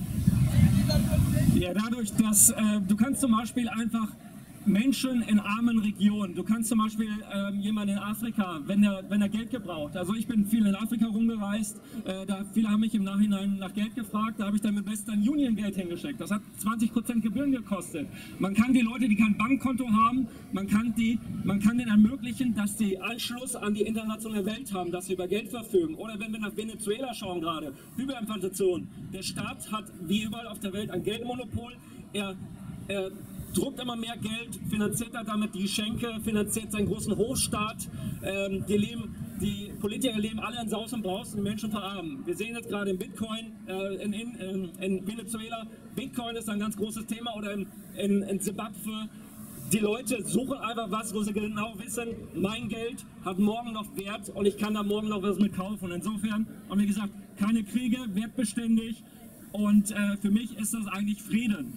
Ja, dadurch, dass du kannst zum Beispiel einfach Menschen in armen Regionen, du kannst zum Beispiel jemanden in Afrika, wenn er Geld gebraucht, also ich bin viel in Afrika rumgereist, viele haben mich im Nachhinein nach Geld gefragt, da habe ich dann mit Western Union Geld hingeschickt, das hat 20% Gebühren gekostet. Man kann die Leute, die kein Bankkonto haben, man kann denen ermöglichen, dass sie Anschluss an die internationale Welt haben, dass sie über Geld verfügen. Oder wenn wir nach Venezuela schauen gerade, Hyperinflation, der Staat hat wie überall auf der Welt ein Geldmonopol, er druckt immer mehr Geld, finanziert er damit die Geschenke, finanziert seinen großen Hofstaat. Die Politiker leben alle in Saus und Braus und die Menschen verarmen. Wir sehen jetzt gerade in Bitcoin in Venezuela. Bitcoin ist ein ganz großes Thema oder in Zimbabwe. Die Leute suchen einfach was, wo sie genau wissen, mein Geld hat morgen noch Wert und ich kann da morgen noch was mit kaufen. Und insofern, und wie gesagt, keine Kriege, wertbeständig und für mich ist das eigentlich Frieden.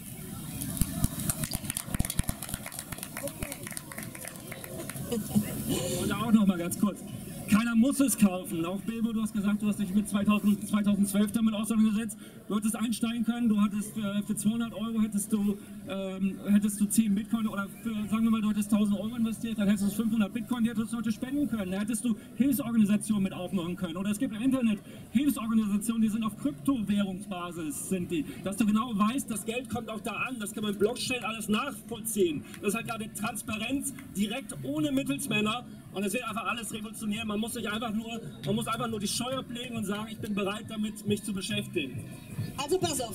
Und auch noch mal ganz kurz. Keiner muss es kaufen. Auch Bilbo, du hast gesagt, du hast dich mit 2012 damit auseinandergesetzt. Du hättest einsteigen können, du hattest für 200 Euro hättest du 10 Bitcoin oder sagen wir mal, du hättest 1000 Euro investiert, dann hättest du 500 Bitcoin, die hättest du heute spenden können. Da hättest du Hilfsorganisationen mit aufmachen können. Oder es gibt im Internet Hilfsorganisationen, die sind auf Kryptowährungsbasis, sind die. Dass du genau weißt, das Geld kommt auch da an, das kann man Blockchain alles nachvollziehen. Das hat gerade Transparenz, direkt ohne Mittelsmänner. Und es wird einfach alles revolutionieren. Man muss einfach nur die Scheu ablegen und sagen, ich bin bereit, damit mich zu beschäftigen. Also pass auf,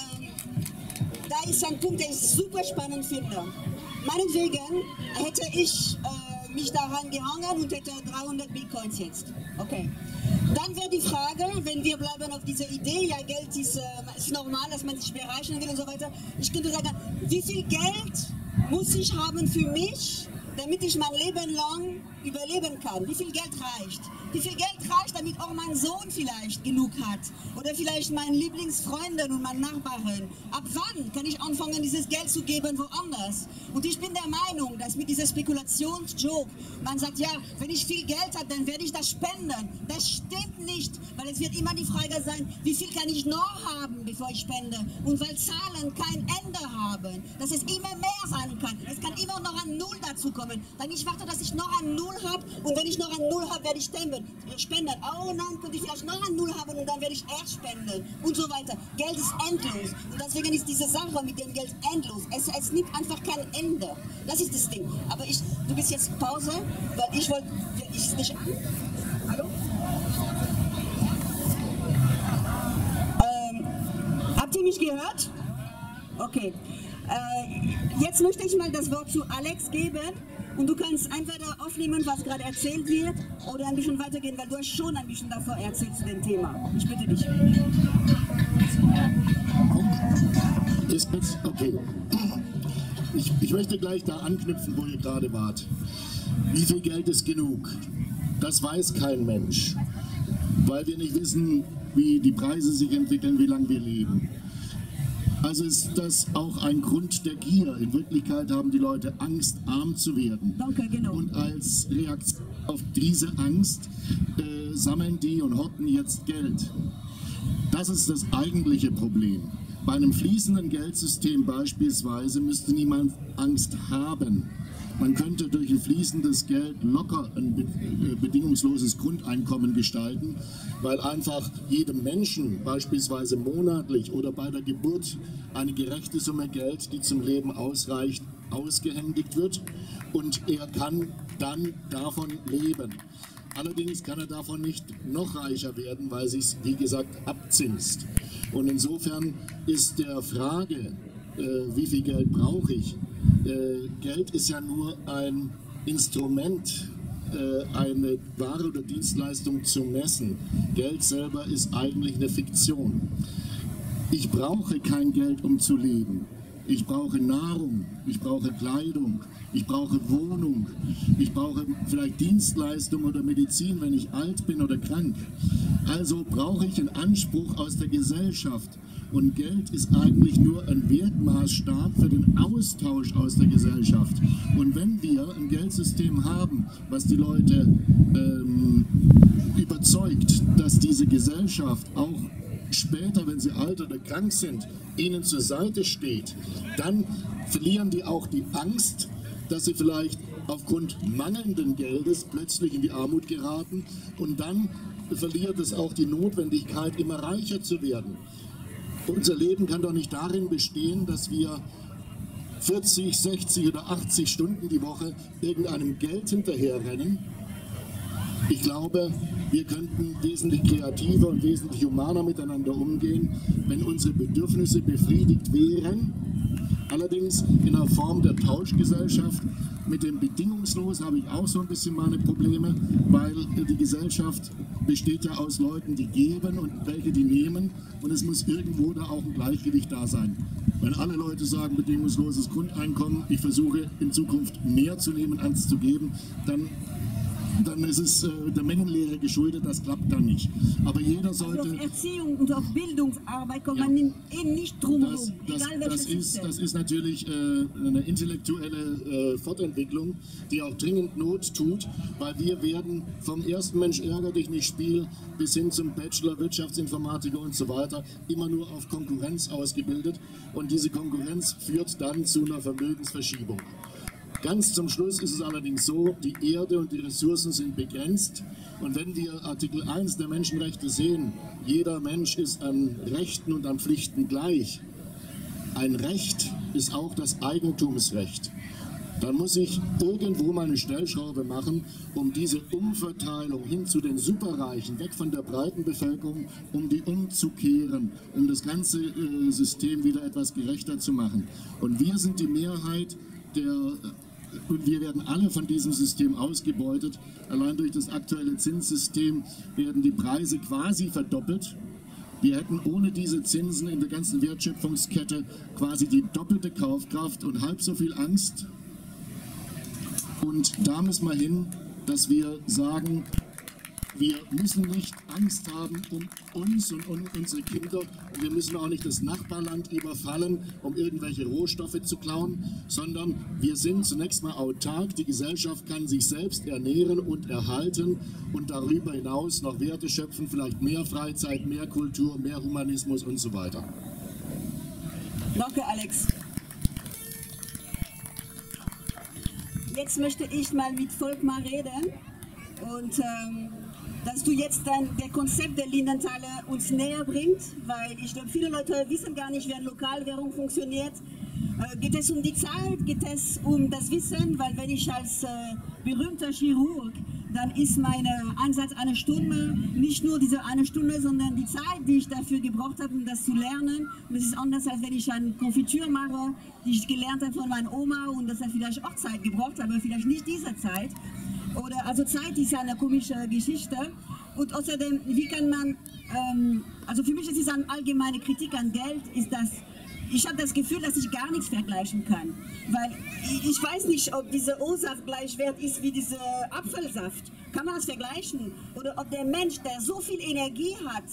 da ist ein Punkt, den ich super spannend finde. Meinetwegen hätte ich mich daran gehangen und hätte 300 Bitcoins jetzt. Okay. Dann wäre die Frage, wenn wir bleiben auf dieser Idee, ja Geld ist normal, dass man sich bereichern will und so weiter. Ich könnte sagen, wie viel Geld muss ich haben für mich, damit ich mein Leben lang überleben kann. Wie viel Geld reicht? Wie viel Geld reicht, damit auch mein Sohn vielleicht genug hat? Oder vielleicht meine Lieblingsfreundin und meine Nachbarin? Ab wann kann ich anfangen, dieses Geld zu geben woanders? Und ich bin der Meinung, dass mit dieser Spekulationsjoke, man sagt, ja, wenn ich viel Geld habe, dann werde ich das spenden. Das stimmt nicht, weil es wird immer die Frage sein, wie viel kann ich noch haben, bevor ich spende? Und weil Zahlen kein Ende haben, dass es immer mehr sein kann. Es kann immer noch ein Null dazu kommen. Dann ich warte, dass ich noch ein Null habe und wenn ich noch ein Null habe, werde ich spenden. Oh nein, könnte ich vielleicht noch ein Null haben und dann werde ich erst spenden und so weiter. Geld ist endlos und deswegen ist diese Sache mit dem Geld endlos. Es nimmt einfach kein Ende. Das ist das Ding. Aber du bist jetzt Pause, weil ich wollte... Hallo? Habt ihr mich gehört? Okay. Jetzt möchte ich mal das Wort zu Alex geben und du kannst entweder aufnehmen, was gerade erzählt wird, oder ein bisschen weitergehen, weil du hast schon ein bisschen davor erzählt zu dem Thema. Ich bitte dich. Okay. Ich möchte gleich da anknüpfen, wo ihr gerade wart. Wie viel Geld ist genug? Das weiß kein Mensch, weil wir nicht wissen, wie die Preise sich entwickeln, wie lange wir leben. Also ist das auch ein Grund der Gier. In Wirklichkeit haben die Leute Angst, arm zu werden. Danke, genau. Und als Reaktion auf diese Angst sammeln die und horten jetzt Geld. Das ist das eigentliche Problem. Bei einem fließenden Geldsystem beispielsweise müsste niemand Angst haben. Man könnte durch ein fließendes Geld locker ein bedingungsloses Grundeinkommen gestalten, weil einfach jedem Menschen beispielsweise monatlich oder bei der Geburt eine gerechte Summe Geld, die zum Leben ausreicht, ausgehändigt wird und er kann dann davon leben. Allerdings kann er davon nicht noch reicher werden, weil sich, wie gesagt, abzinst. Und insofern ist der Frage, wie viel Geld brauche ich? Geld ist ja nur ein Instrument, eine Ware oder Dienstleistung zu messen. Geld selber ist eigentlich eine Fiktion. Ich brauche kein Geld, um zu leben. Ich brauche Nahrung, ich brauche Kleidung, ich brauche Wohnung, ich brauche vielleicht Dienstleistung oder Medizin, wenn ich alt bin oder krank. Also brauche ich einen Anspruch aus der Gesellschaft. Und Geld ist eigentlich nur ein Wertmaßstab für den Austausch aus der Gesellschaft. Und wenn wir ein Geldsystem haben, was die Leute überzeugt, dass diese Gesellschaft auch später, wenn sie alt oder krank sind, ihnen zur Seite steht, dann verlieren die auch die Angst, dass sie vielleicht aufgrund mangelnden Geldes plötzlich in die Armut geraten und dann verliert es auch die Notwendigkeit, immer reicher zu werden. Unser Leben kann doch nicht darin bestehen, dass wir 40, 60 oder 80 Stunden die Woche irgendeinem Geld hinterherrennen. Ich glaube, wir könnten wesentlich kreativer und wesentlich humaner miteinander umgehen, wenn unsere Bedürfnisse befriedigt wären. Allerdings in einer Form der Tauschgesellschaft. Mit dem Bedingungslos habe ich auch so ein bisschen meine Probleme, weil die Gesellschaft besteht ja aus Leuten, die geben und welche, die nehmen. Und es muss irgendwo da auch ein Gleichgewicht da sein. Wenn alle Leute sagen, bedingungsloses Grundeinkommen, ich versuche in Zukunft mehr zu nehmen als zu geben, dann ist es der Mengenlehre geschuldet, das klappt dann nicht. Aber jeder sollte... Auf Erziehung und auf Bildungsarbeit kommt man eben nicht drum herum, das ist natürlich eine intellektuelle Fortentwicklung, die auch dringend Not tut, weil wir werden vom ersten Mensch ärger dich nicht Spiel bis hin zum Bachelor, Wirtschaftsinformatiker und so weiter immer nur auf Konkurrenz ausgebildet und diese Konkurrenz führt dann zu einer Vermögensverschiebung. Ganz zum Schluss ist es allerdings so, die Erde und die Ressourcen sind begrenzt und wenn wir Artikel 1 der Menschenrechte sehen, jeder Mensch ist an Rechten und an Pflichten gleich. Ein Recht ist auch das Eigentumsrecht. Dann muss ich irgendwo mal eine Stellschraube machen, um diese Umverteilung hin zu den Superreichen, weg von der breiten Bevölkerung, um die umzukehren, um das ganze System wieder etwas gerechter zu machen. Und wir sind die Mehrheit und wir werden alle von diesem System ausgebeutet. Allein durch das aktuelle Zinssystem werden die Preise quasi verdoppelt. Wir hätten ohne diese Zinsen in der ganzen Wertschöpfungskette quasi die doppelte Kaufkraft und halb so viel Angst. Und da müssen wir hin, dass wir sagen, wir müssen nicht Angst haben um uns und um unsere Kinder. Und wir müssen auch nicht das Nachbarland überfallen, um irgendwelche Rohstoffe zu klauen, sondern wir sind zunächst mal autark. Die Gesellschaft kann sich selbst ernähren und erhalten und darüber hinaus noch Werte schöpfen, vielleicht mehr Freizeit, mehr Kultur, mehr Humanismus und so weiter. Danke, Alex. Jetzt möchte ich mal mit Volkmar reden und dass du jetzt der Konzept der Lindenthaler uns näher bringt, weil ich glaube, viele Leute wissen gar nicht, wie eine Lokalwährung funktioniert. Geht es um die Zeit, geht es um das Wissen, weil wenn ich als berühmter Chirurg dann ist mein Einsatz eine Stunde, nicht nur diese eine Stunde, sondern die Zeit, die ich dafür gebraucht habe, um das zu lernen. Und das ist anders, als wenn ich eine Konfitur mache, die ich gelernt habe von meiner Oma und das hat vielleicht auch Zeit gebraucht, aber vielleicht nicht diese Zeit. Oder, also Zeit ist ja eine komische Geschichte. Und außerdem, wie kann man, also für mich ist es eine allgemeine Kritik an Geld, ist das, ich habe das Gefühl, dass ich gar nichts vergleichen kann. Weil ich weiß nicht, ob dieser O-Saft gleich wert ist wie dieser Apfelsaft. Kann man das vergleichen? Oder ob der Mensch, der so viel Energie hat,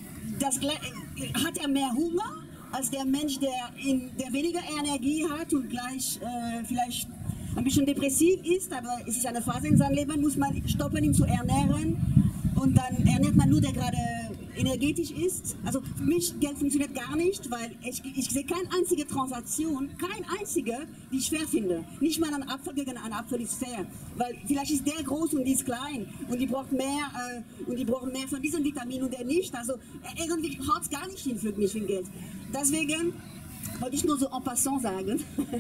hat er mehr Hunger als der Mensch, der weniger Energie hat und gleich vielleicht ein bisschen depressiv ist, aber es ist eine Phase in seinem Leben, muss man stoppen, ihn zu ernähren. Und dann ernährt man nur, der gerade energetisch ist. Also für mich Geld funktioniert gar nicht, weil ich sehe keine einzige Transaktion, keine einzige, die ich fair finde. Nicht mal ein Apfel gegen einen Apfel ist fair, weil vielleicht ist der groß und die ist klein und die braucht mehr von diesen Vitaminen und der nicht. Also irgendwie haut es gar nicht hin für mich, für Geld. Deswegen wollte ich nur so en passant sagen.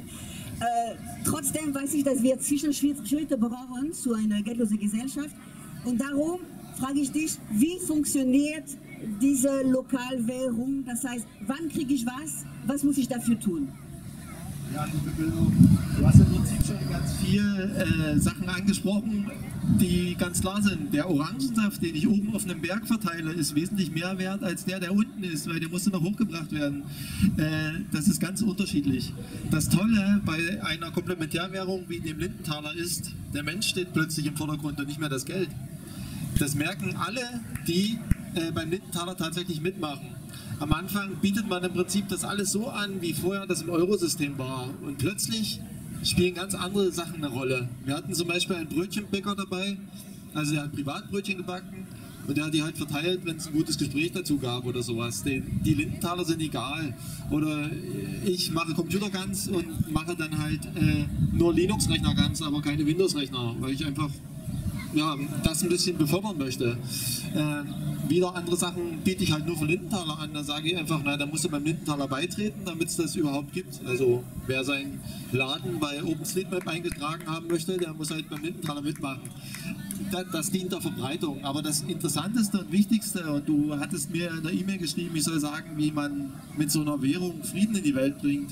Trotzdem weiß ich, dass wir Zwischenschritte brauchen zu einer geldlosen Gesellschaft und darum frage ich dich, wie funktioniert diese Lokalwährung? Das heißt, wann kriege ich was? Was muss ich dafür tun? Ja, liebe Bildung, du hast im Prinzip schon ganz viele Sachen angesprochen, die ganz klar sind. Der Orangensaft, den ich oben auf einem Berg verteile, ist wesentlich mehr wert als der unten ist, weil der musste noch hochgebracht werden. Das ist ganz unterschiedlich. Das Tolle bei einer Komplementärwährung wie dem Lindenthaler ist, der Mensch steht plötzlich im Vordergrund und nicht mehr das Geld. Das merken alle, die beim Lindenthaler tatsächlich mitmachen. Am Anfang bietet man im Prinzip das alles so an, wie vorher das im Eurosystem war. Und plötzlich spielen ganz andere Sachen eine Rolle. Wir hatten zum Beispiel einen Brötchenbäcker dabei, also der hat Privatbrötchen gebacken und der hat die halt verteilt, wenn es ein gutes Gespräch dazu gab oder sowas. Die Lindenthaler sind egal. Oder ich mache Computerguns und mache dann halt nur Linux-Rechner ganz, aber keine Windows-Rechner, weil ich einfach das ein bisschen befördern möchte. Wieder andere Sachen biete ich halt nur für Lindenthaler an. Da sage ich einfach, na, da musst du beim Lindenthaler beitreten, damit es das überhaupt gibt. Also wer seinen Laden bei OpenStreetMap eingetragen haben möchte, der muss halt beim Lindenthaler mitmachen. Das dient der Verbreitung. Aber das Interessanteste und Wichtigste, und du hattest mir in der E-Mail geschrieben, ich soll sagen, wie man mit so einer Währung Frieden in die Welt bringt.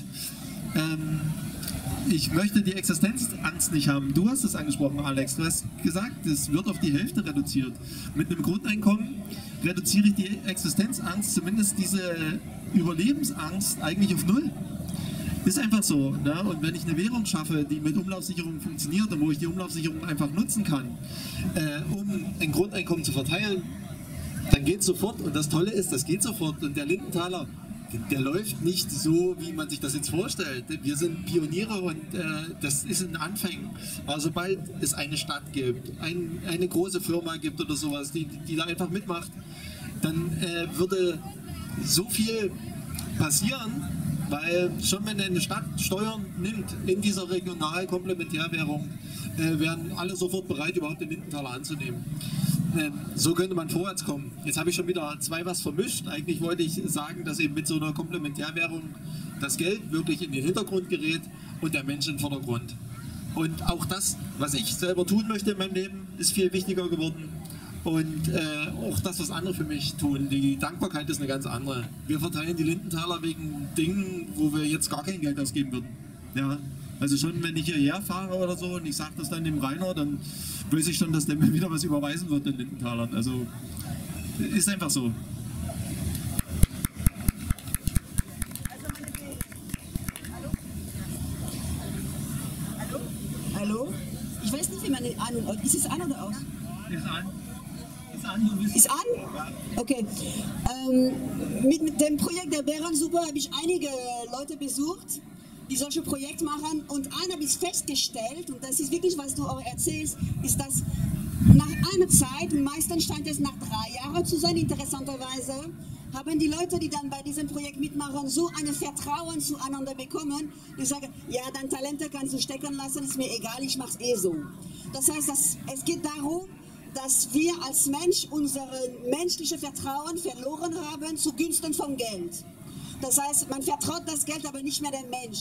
Ich möchte die Existenzangst nicht haben. Du hast es angesprochen, Alex. Du hast gesagt, es wird auf die Hälfte reduziert. Mit einem Grundeinkommen reduziere ich die Existenzangst, zumindest diese Überlebensangst, eigentlich auf null. Ist einfach so. Ne? Und wenn ich eine Währung schaffe, die mit Umlaufsicherung funktioniert und wo ich die Umlaufsicherung einfach nutzen kann, um ein Grundeinkommen zu verteilen, dann geht es sofort. Und das Tolle ist, das geht sofort. Und der Lindenthaler, der läuft nicht so, wie man sich das jetzt vorstellt. Wir sind Pioniere und das ist in Anfängen. Aber sobald es eine Stadt gibt, eine große Firma gibt oder sowas, die da einfach mitmacht, dann würde so viel passieren, weil schon wenn eine Stadt Steuern nimmt in dieser Regional-Komplementärwährung, wären alle sofort bereit, überhaupt den Lindenthaler anzunehmen. So könnte man vorwärts kommen. Jetzt habe ich schon wieder was vermischt. Eigentlich wollte ich sagen, dass eben mit so einer Komplementärwährung das Geld wirklich in den Hintergrund gerät und der Mensch in den Vordergrund. Und auch das, was ich selber tun möchte in meinem Leben, ist viel wichtiger geworden. Und auch das, was andere für mich tun. Die Dankbarkeit ist eine ganz andere. Wir verteilen die Lindenthaler wegen Dingen, wo wir jetzt gar kein Geld ausgeben würden. Ja. Also schon, wenn ich hierher fahre oder so und ich sage das dann dem Rainer, dann weiß ich schon, dass der mir wieder was überweisen wird in Lindentalern. Also ist einfach so. Hallo? Ich weiß nicht, wie man an und aus. Ist es an oder aus? Ist an. Ist an, du bist. Ist an? Okay. Mit dem Projekt der Bärensuppe habe ich einige Leute besucht, die solche Projekte machen, und einer habe ich festgestellt, und das ist wirklich, was du auch erzählst, ist, dass nach einer Zeit, meistens scheint es nach 3 Jahren zu sein, interessanterweise, haben die Leute, die dann bei diesem Projekt mitmachen, so ein Vertrauen zueinander bekommen, die sagen, ja, deine Talente kannst du stecken lassen, ist mir egal, ich mach's eh so. Das heißt, es geht darum, dass wir als Mensch unser menschliches Vertrauen verloren haben zugunsten vom Geld. Das heißt, man vertraut das Geld, aber nicht mehr dem Mensch.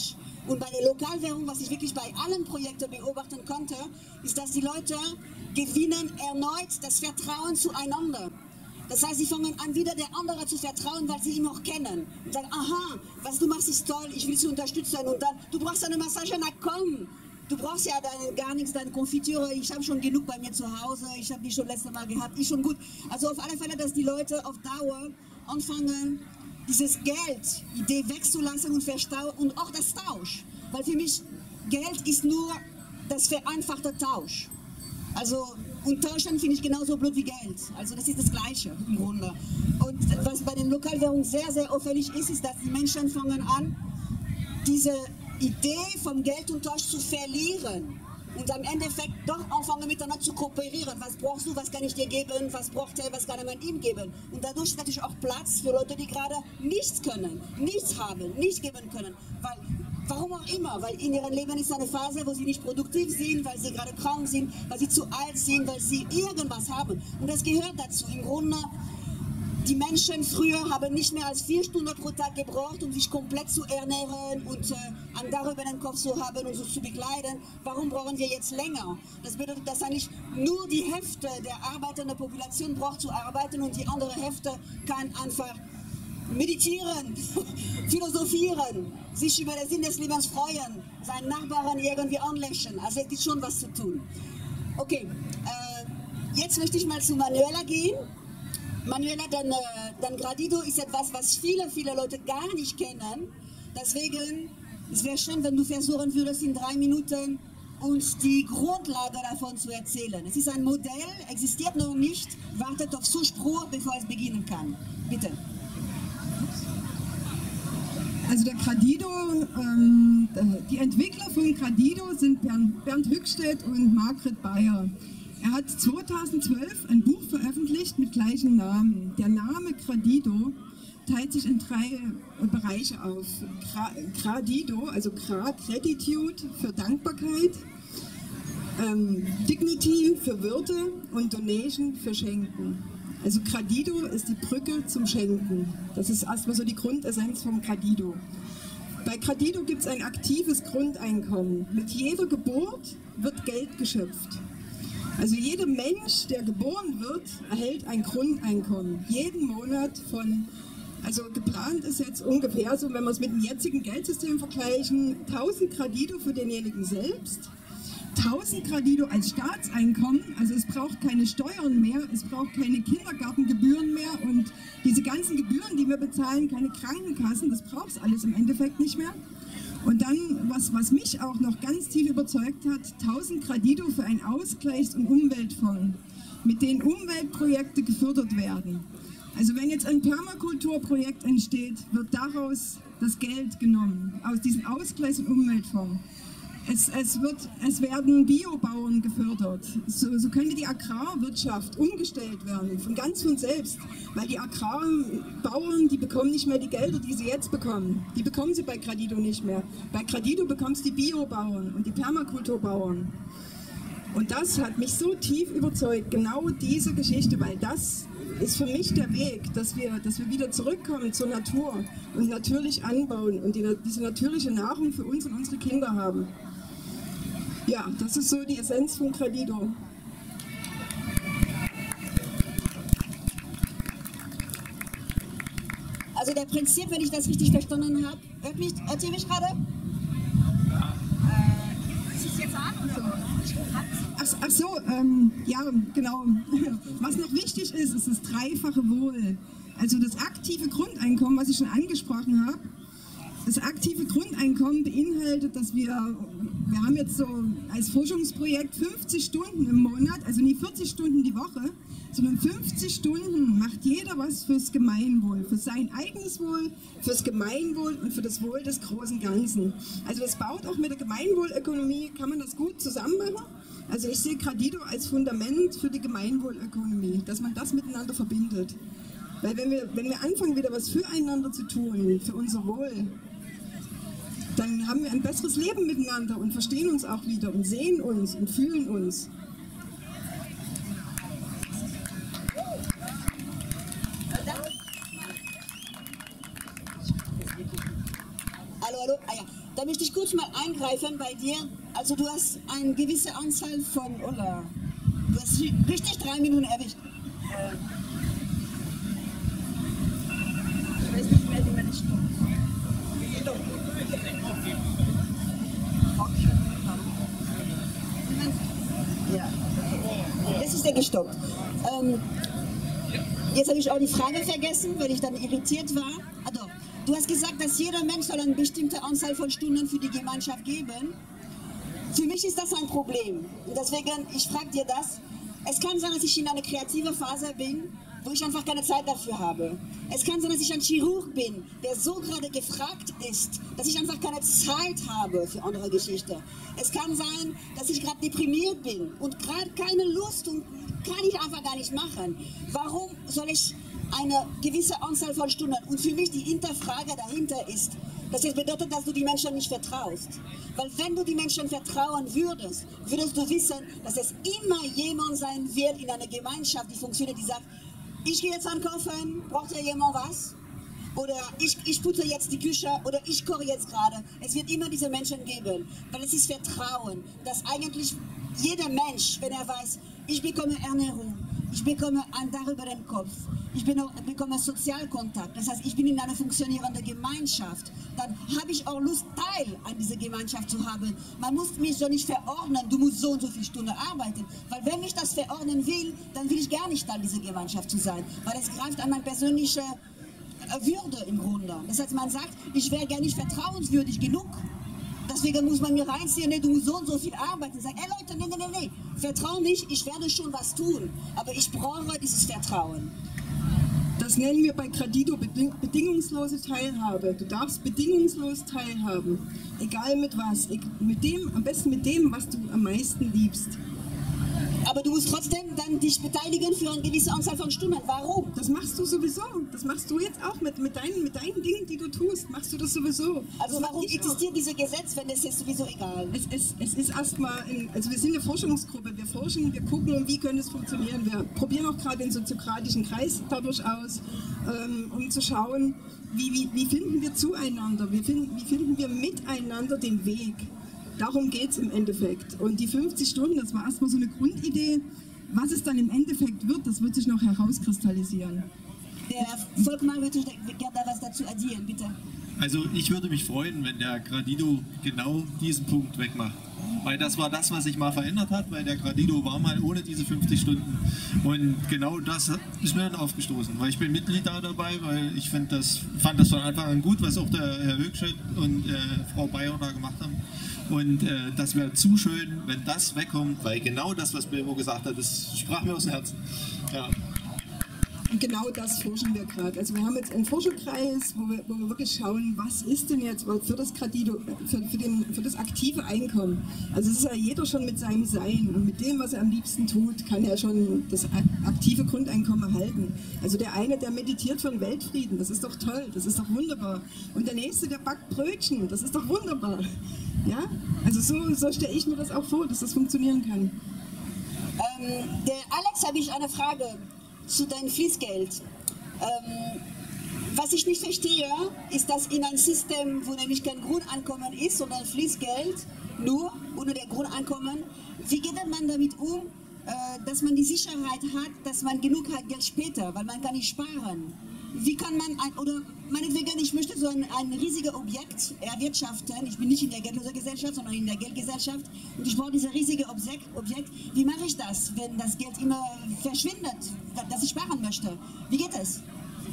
Und bei der Lokalwährung, was ich wirklich bei allen Projekten beobachten konnte, ist, dass die Leute gewinnen erneut das Vertrauen zueinander. Das heißt, sie fangen an, wieder der andere zu vertrauen, weil sie ihn noch kennen. Und sagen, aha, was du machst ist toll, ich will sie unterstützen. Und dann, du brauchst eine Massage, na komm. Du brauchst ja gar nichts, deine Konfitüre, ich habe schon genug bei mir zu Hause, ich habe die schon letztes Mal gehabt, ist schon gut. Also auf alle Fälle, dass die Leute auf Dauer anfangen, dieses Geld-Idee wegzulassen und verstauen und auch das Tausch. Weil für mich, Geld ist nur das vereinfachte Tausch. Also, und Tauschen finde ich genauso blöd wie Geld. Also das ist das Gleiche im Grunde. Und was bei den Lokalwährungen sehr, sehr auffällig ist, ist, dass die Menschen fangen an, diese Idee vom Geld und Tausch zu verlieren. Und am Endeffekt doch anfangen miteinander zu kooperieren. Was brauchst du, was kann ich dir geben, was braucht er, was kann man ihm geben. Und dadurch ist natürlich auch Platz für Leute, die gerade nichts können, nichts haben, nichts geben können. Weil, warum auch immer, weil in ihrem Leben ist eine Phase, wo sie nicht produktiv sind, weil sie gerade krank sind, weil sie zu alt sind, weil sie irgendwas haben. Und das gehört dazu. Im Grunde, die Menschen früher haben nicht mehr als 4 Stunden pro Tag gebraucht, um sich komplett zu ernähren und ein Dach über den Kopf zu haben und sich zu bekleiden. Warum brauchen wir jetzt länger? Das bedeutet, dass eigentlich nur die Hälfte der arbeitenden Population braucht zu arbeiten und die andere Hälfte kann einfach meditieren, philosophieren, sich über den Sinn des Lebens freuen, seinen Nachbarn irgendwie anlächeln. Also es gibt schon was zu tun. Okay, jetzt möchte ich mal zu Manuela gehen. Manuela, dann Gradido ist etwas, was viele Leute gar nicht kennen. Deswegen, es wäre schön, wenn du versuchen würdest, in 3 Minuten uns die Grundlage davon zu erzählen. Es ist ein Modell, existiert noch nicht, wartet auf Zuspruch, bevor es beginnen kann. Bitte. Also der Gradido, die Entwickler von Gradido sind Bernd Hückstedt und Margret Bayer. Er hat 2012 ein Buch veröffentlicht mit gleichem Namen. Der Name Gradido teilt sich in 3 Bereiche auf. Gradido, also Gratitude für Dankbarkeit, Dignity für Würde und Donation für Schenken. Also Gradido ist die Brücke zum Schenken. Das ist erstmal so die Grundessenz vom Gradido. Bei Gradido gibt es ein aktives Grundeinkommen. Mit jeder Geburt wird Geld geschöpft. Also jeder Mensch, der geboren wird, erhält ein Grundeinkommen. Jeden Monat von, also geplant ist jetzt ungefähr so, wenn wir es mit dem jetzigen Geldsystem vergleichen, 1000 Gradido für denjenigen selbst, 1000 Gradido als Staatseinkommen, also es braucht keine Steuern mehr, es braucht keine Kindergartengebühren mehr und diese ganzen Gebühren, die wir bezahlen, keine Krankenkassen, das braucht es alles im Endeffekt nicht mehr. Und dann, was mich auch noch ganz tief überzeugt hat, 1000 Gradido für einen Ausgleichs- und Umweltfonds, mit denen Umweltprojekte gefördert werden. Also wenn jetzt ein Permakulturprojekt entsteht, wird daraus das Geld genommen, aus diesem Ausgleichs- und Umweltfonds. Es werden Biobauern gefördert. So könnte die Agrarwirtschaft umgestellt werden, von selbst. Weil die Agrarbauern, die bekommen nicht mehr die Gelder, die sie jetzt bekommen. Die bekommen sie bei Gradido nicht mehr. Bei Gradido bekommst du die Biobauern und die Permakulturbauern. Und das hat mich so tief überzeugt, genau diese Geschichte, weil das ist für mich der Weg, dass wir wieder zurückkommen zur Natur und natürlich anbauen und diese natürliche Nahrung für uns und unsere Kinder haben. Ja, das ist so die Essenz von Gradido. Also der Prinzip, wenn ich das richtig verstanden habe, hört ihr mich gerade? Ist es jetzt an oder? Ach so, ja, genau. Was noch wichtig ist, ist das dreifache Wohl. Also das aktive Grundeinkommen, was ich schon angesprochen habe. Das aktive Grundeinkommen beinhaltet, dass wir haben jetzt so als Forschungsprojekt 50 Stunden im Monat, also nicht 40 Stunden die Woche, sondern 50 Stunden macht jeder was fürs Gemeinwohl, für sein eigenes Wohl, fürs Gemeinwohl und für das Wohl des großen Ganzen. Also das baut auch mit der Gemeinwohlökonomie, kann man das gut zusammen machen. Also ich sehe Gradido als Fundament für die Gemeinwohlökonomie, dass man das miteinander verbindet. Weil wenn wir anfangen, wieder was füreinander zu tun, für unser Wohl, dann haben wir ein besseres Leben miteinander und verstehen uns auch wieder und sehen uns und fühlen uns. Hallo, hallo. Ah ja. Da möchte ich kurz mal eingreifen bei dir. Also du hast eine gewisse Anzahl von, oder du hast richtig 3 Minuten erwischt. Ich weiß nicht mehr, wie man das stoppt. Ja, jetzt ist der gestoppt. Jetzt habe ich auch die Frage vergessen, weil ich dann irritiert war. Also, du hast gesagt, dass jeder Mensch soll eine bestimmte Anzahl von Stunden für die Gemeinschaft geben. Für mich ist das ein Problem. Und deswegen, ich frage dir das. Es kann sein, dass ich in einer kreativen Phase bin, wo ich einfach keine Zeit dafür habe. Es kann sein, dass ich ein Chirurg bin, der so gerade gefragt ist, dass ich einfach keine Zeit habe für andere Geschichten. Es kann sein, dass ich gerade deprimiert bin und gerade keine Lust und kann ich einfach gar nicht machen. Warum soll ich eine gewisse Anzahl von Stunden? Und für mich die Hinterfrage dahinter ist, das bedeutet, dass du die Menschen nicht vertraust. Weil wenn du die Menschen vertrauen würdest, würdest du wissen, dass es immer jemand sein wird in einer Gemeinschaft, die funktioniert, die sagt, ich gehe jetzt einkaufen, braucht ja jemand was? Oder ich putze jetzt die Küche oder ich koche jetzt gerade. Es wird immer diese Menschen geben, weil es ist Vertrauen, dass eigentlich jeder Mensch, wenn er weiß, ich bekomme Ernährung, ich bekomme ein Dach über den Kopf, ich bekomme Sozialkontakt, das heißt, ich bin in einer funktionierenden Gemeinschaft, dann habe ich auch Lust, Teil an dieser Gemeinschaft zu haben. Man muss mich so nicht verordnen, du musst so und so viele Stunden arbeiten, weil wenn ich das verordnen will, dann will ich gar nicht Teil dieser Gemeinschaft zu sein, weil es greift an meine persönliche Würde im Grunde. Das heißt, man sagt, ich wäre gar nicht vertrauenswürdig genug. Deswegen muss man mir reinziehen, nee, du musst so und so viel arbeiten. Und sagen, ey Leute, nee, vertrau nicht, ich werde schon was tun. Aber ich brauche dieses Vertrauen. Das nennen wir bei Gradido bedingungslose Teilhabe. Du darfst bedingungslos teilhaben, egal mit was. Am besten mit dem, was du am meisten liebst. Aber du musst trotzdem dann dich beteiligen für eine gewisse Anzahl von Stunden. Warum? Das machst du sowieso. Das machst du jetzt auch mit deinen Dingen, die du tust. Machst du das sowieso. Also warum existiert dieses Gesetz, wenn es ist sowieso egal? Es ist erstmal, also wir sind eine Forschungsgruppe. Wir forschen, wir gucken, wie könnte es funktionieren. Wir probieren auch gerade den soziokratischen Kreis dadurch aus, um zu schauen, wie finden wir zueinander, wie finden wir miteinander den Weg. Darum geht es im Endeffekt. Und die 50 Stunden, das war erstmal so eine Grundidee. Was es dann im Endeffekt wird, das wird sich noch herauskristallisieren. Der Volkmar würde gerne da was dazu addieren, bitte. Also ich würde mich freuen, wenn der Gradido genau diesen Punkt wegmacht. Weil das war das, was sich mal verändert hat, weil der Gradido war mal ohne diese 50 Stunden. Und genau das ist mir dann aufgestoßen. Weil ich bin Mitglied da dabei, weil ich fand das von Anfang an gut, was auch der Herr Höchschett und Frau Bayer da gemacht haben. Und das wäre zu schön, wenn das wegkommt, weil genau das, was Bilbo gesagt hat, das sprach mir aus dem Herzen. Ja. Und genau das forschen wir gerade. Also wir haben jetzt einen Forscherkreis, wo wir wirklich schauen, was ist denn jetzt für das Gradido, für das aktive Einkommen. Also es ist ja jeder schon mit seinem Sein und mit dem, was er am liebsten tut, kann er schon das aktive Grundeinkommen erhalten. Also der eine, der meditiert für den Weltfrieden, das ist doch toll, das ist doch wunderbar. Und der nächste, der backt Brötchen, das ist doch wunderbar. Ja? Also so stelle ich mir das auch vor, dass das funktionieren kann. Der Alex, habe ich eine Frage zu deinem Fließgeld. Was ich nicht verstehe, ist, dass in einem System, wo nämlich kein Grundeinkommen ist, sondern Fließgeld nur ohne der Grundeinkommen, wie geht man damit um, dass man die Sicherheit hat, dass man genug hat Geld später, weil man kann nicht sparen. Wie kann man, oder meinetwegen, ich möchte so ein riesiges Objekt erwirtschaften, ich bin nicht in der Geldlosengesellschaft, sondern in der Geldgesellschaft und ich brauche dieses riesige Objekt. Wie mache ich das, wenn das Geld immer verschwindet, das ich sparen möchte? Wie geht es?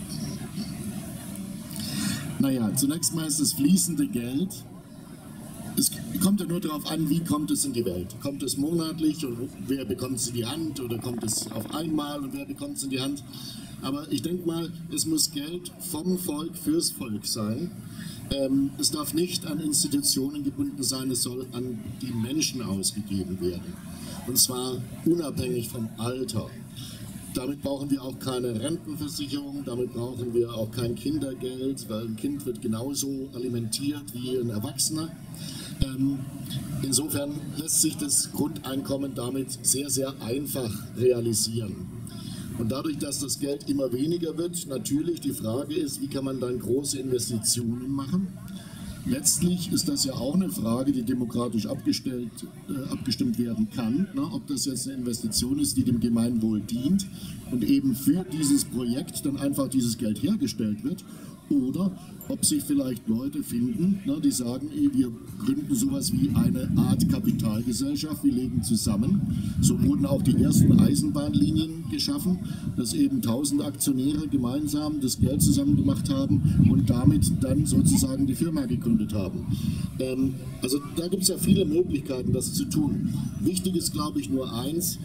Naja, zunächst mal ist das fließende Geld. Es kommt ja nur darauf an, wie kommt es in die Welt. Kommt es monatlich und wer bekommt es in die Hand oder kommt es auf einmal und wer bekommt es in die Hand? Aber ich denke mal, es muss Geld vom Volk fürs Volk sein. Es darf nicht an Institutionen gebunden sein, es soll an die Menschen ausgegeben werden. Und zwar unabhängig vom Alter. Damit brauchen wir auch keine Rentenversicherung, damit brauchen wir auch kein Kindergeld, weil ein Kind wird genauso alimentiert wie ein Erwachsener. Insofern lässt sich das Grundeinkommen damit sehr, sehr einfach realisieren. Und dadurch, dass das Geld immer weniger wird, natürlich die Frage ist, wie kann man dann große Investitionen machen? letztlich ist das ja auch eine Frage, die demokratisch abgestimmt werden kann, ne? Ob das jetzt eine Investition ist, die dem Gemeinwohl dient und eben für dieses Projekt dann einfach dieses Geld hergestellt wird, oder ob sich vielleicht Leute finden, ne, die sagen, wir gründen sowas wie eine Art Kapitalgesellschaft, wir legen zusammen. So wurden auch die ersten Eisenbahnlinien geschaffen, dass eben 1000 Aktionäre gemeinsam das Geld zusammen gemacht haben und damit dann sozusagen die Firma gegründet haben. Also da gibt es ja viele Möglichkeiten, das zu tun. Wichtig ist, glaube ich, nur eins,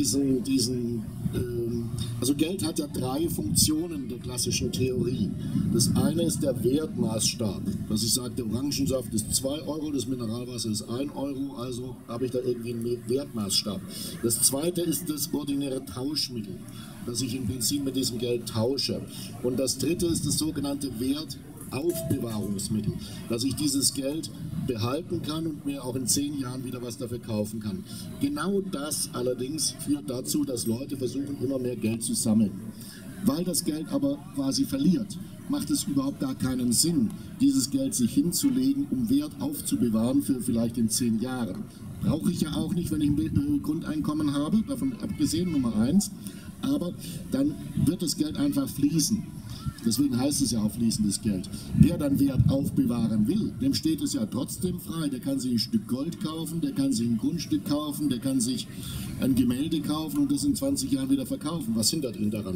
also Geld hat ja 3 Funktionen der klassischen Theorie. Das eine ist der Wertmaßstab, dass ich sage, der Orangensaft ist 2 Euro, das Mineralwasser ist 1 Euro, also habe ich da irgendwie einen Wertmaßstab. Das zweite ist das ordinäre Tauschmittel, dass ich im Prinzip mit diesem Geld tausche. Und das dritte ist das sogenannte Wertaufbewahrungsmittel, dass ich dieses Geld behalten kann und mir auch in 10 Jahren wieder was dafür kaufen kann. Genau das allerdings führt dazu, dass Leute versuchen, immer mehr Geld zu sammeln. Weil das Geld aber quasi verliert, macht es überhaupt gar keinen Sinn, dieses Geld sich hinzulegen, um Wert aufzubewahren für vielleicht in 10 Jahren. Brauche ich ja auch nicht, wenn ich ein Grundeinkommen habe, davon abgesehen, Nummer 1. Aber dann wird das Geld einfach fließen. Deswegen heißt es ja auch fließendes Geld. Wer dann Wert aufbewahren will, dem steht es ja trotzdem frei. Der kann sich ein Stück Gold kaufen, der kann sich ein Grundstück kaufen, der kann sich ein Gemälde kaufen und das in 20 Jahren wieder verkaufen. Was hindert ihn daran?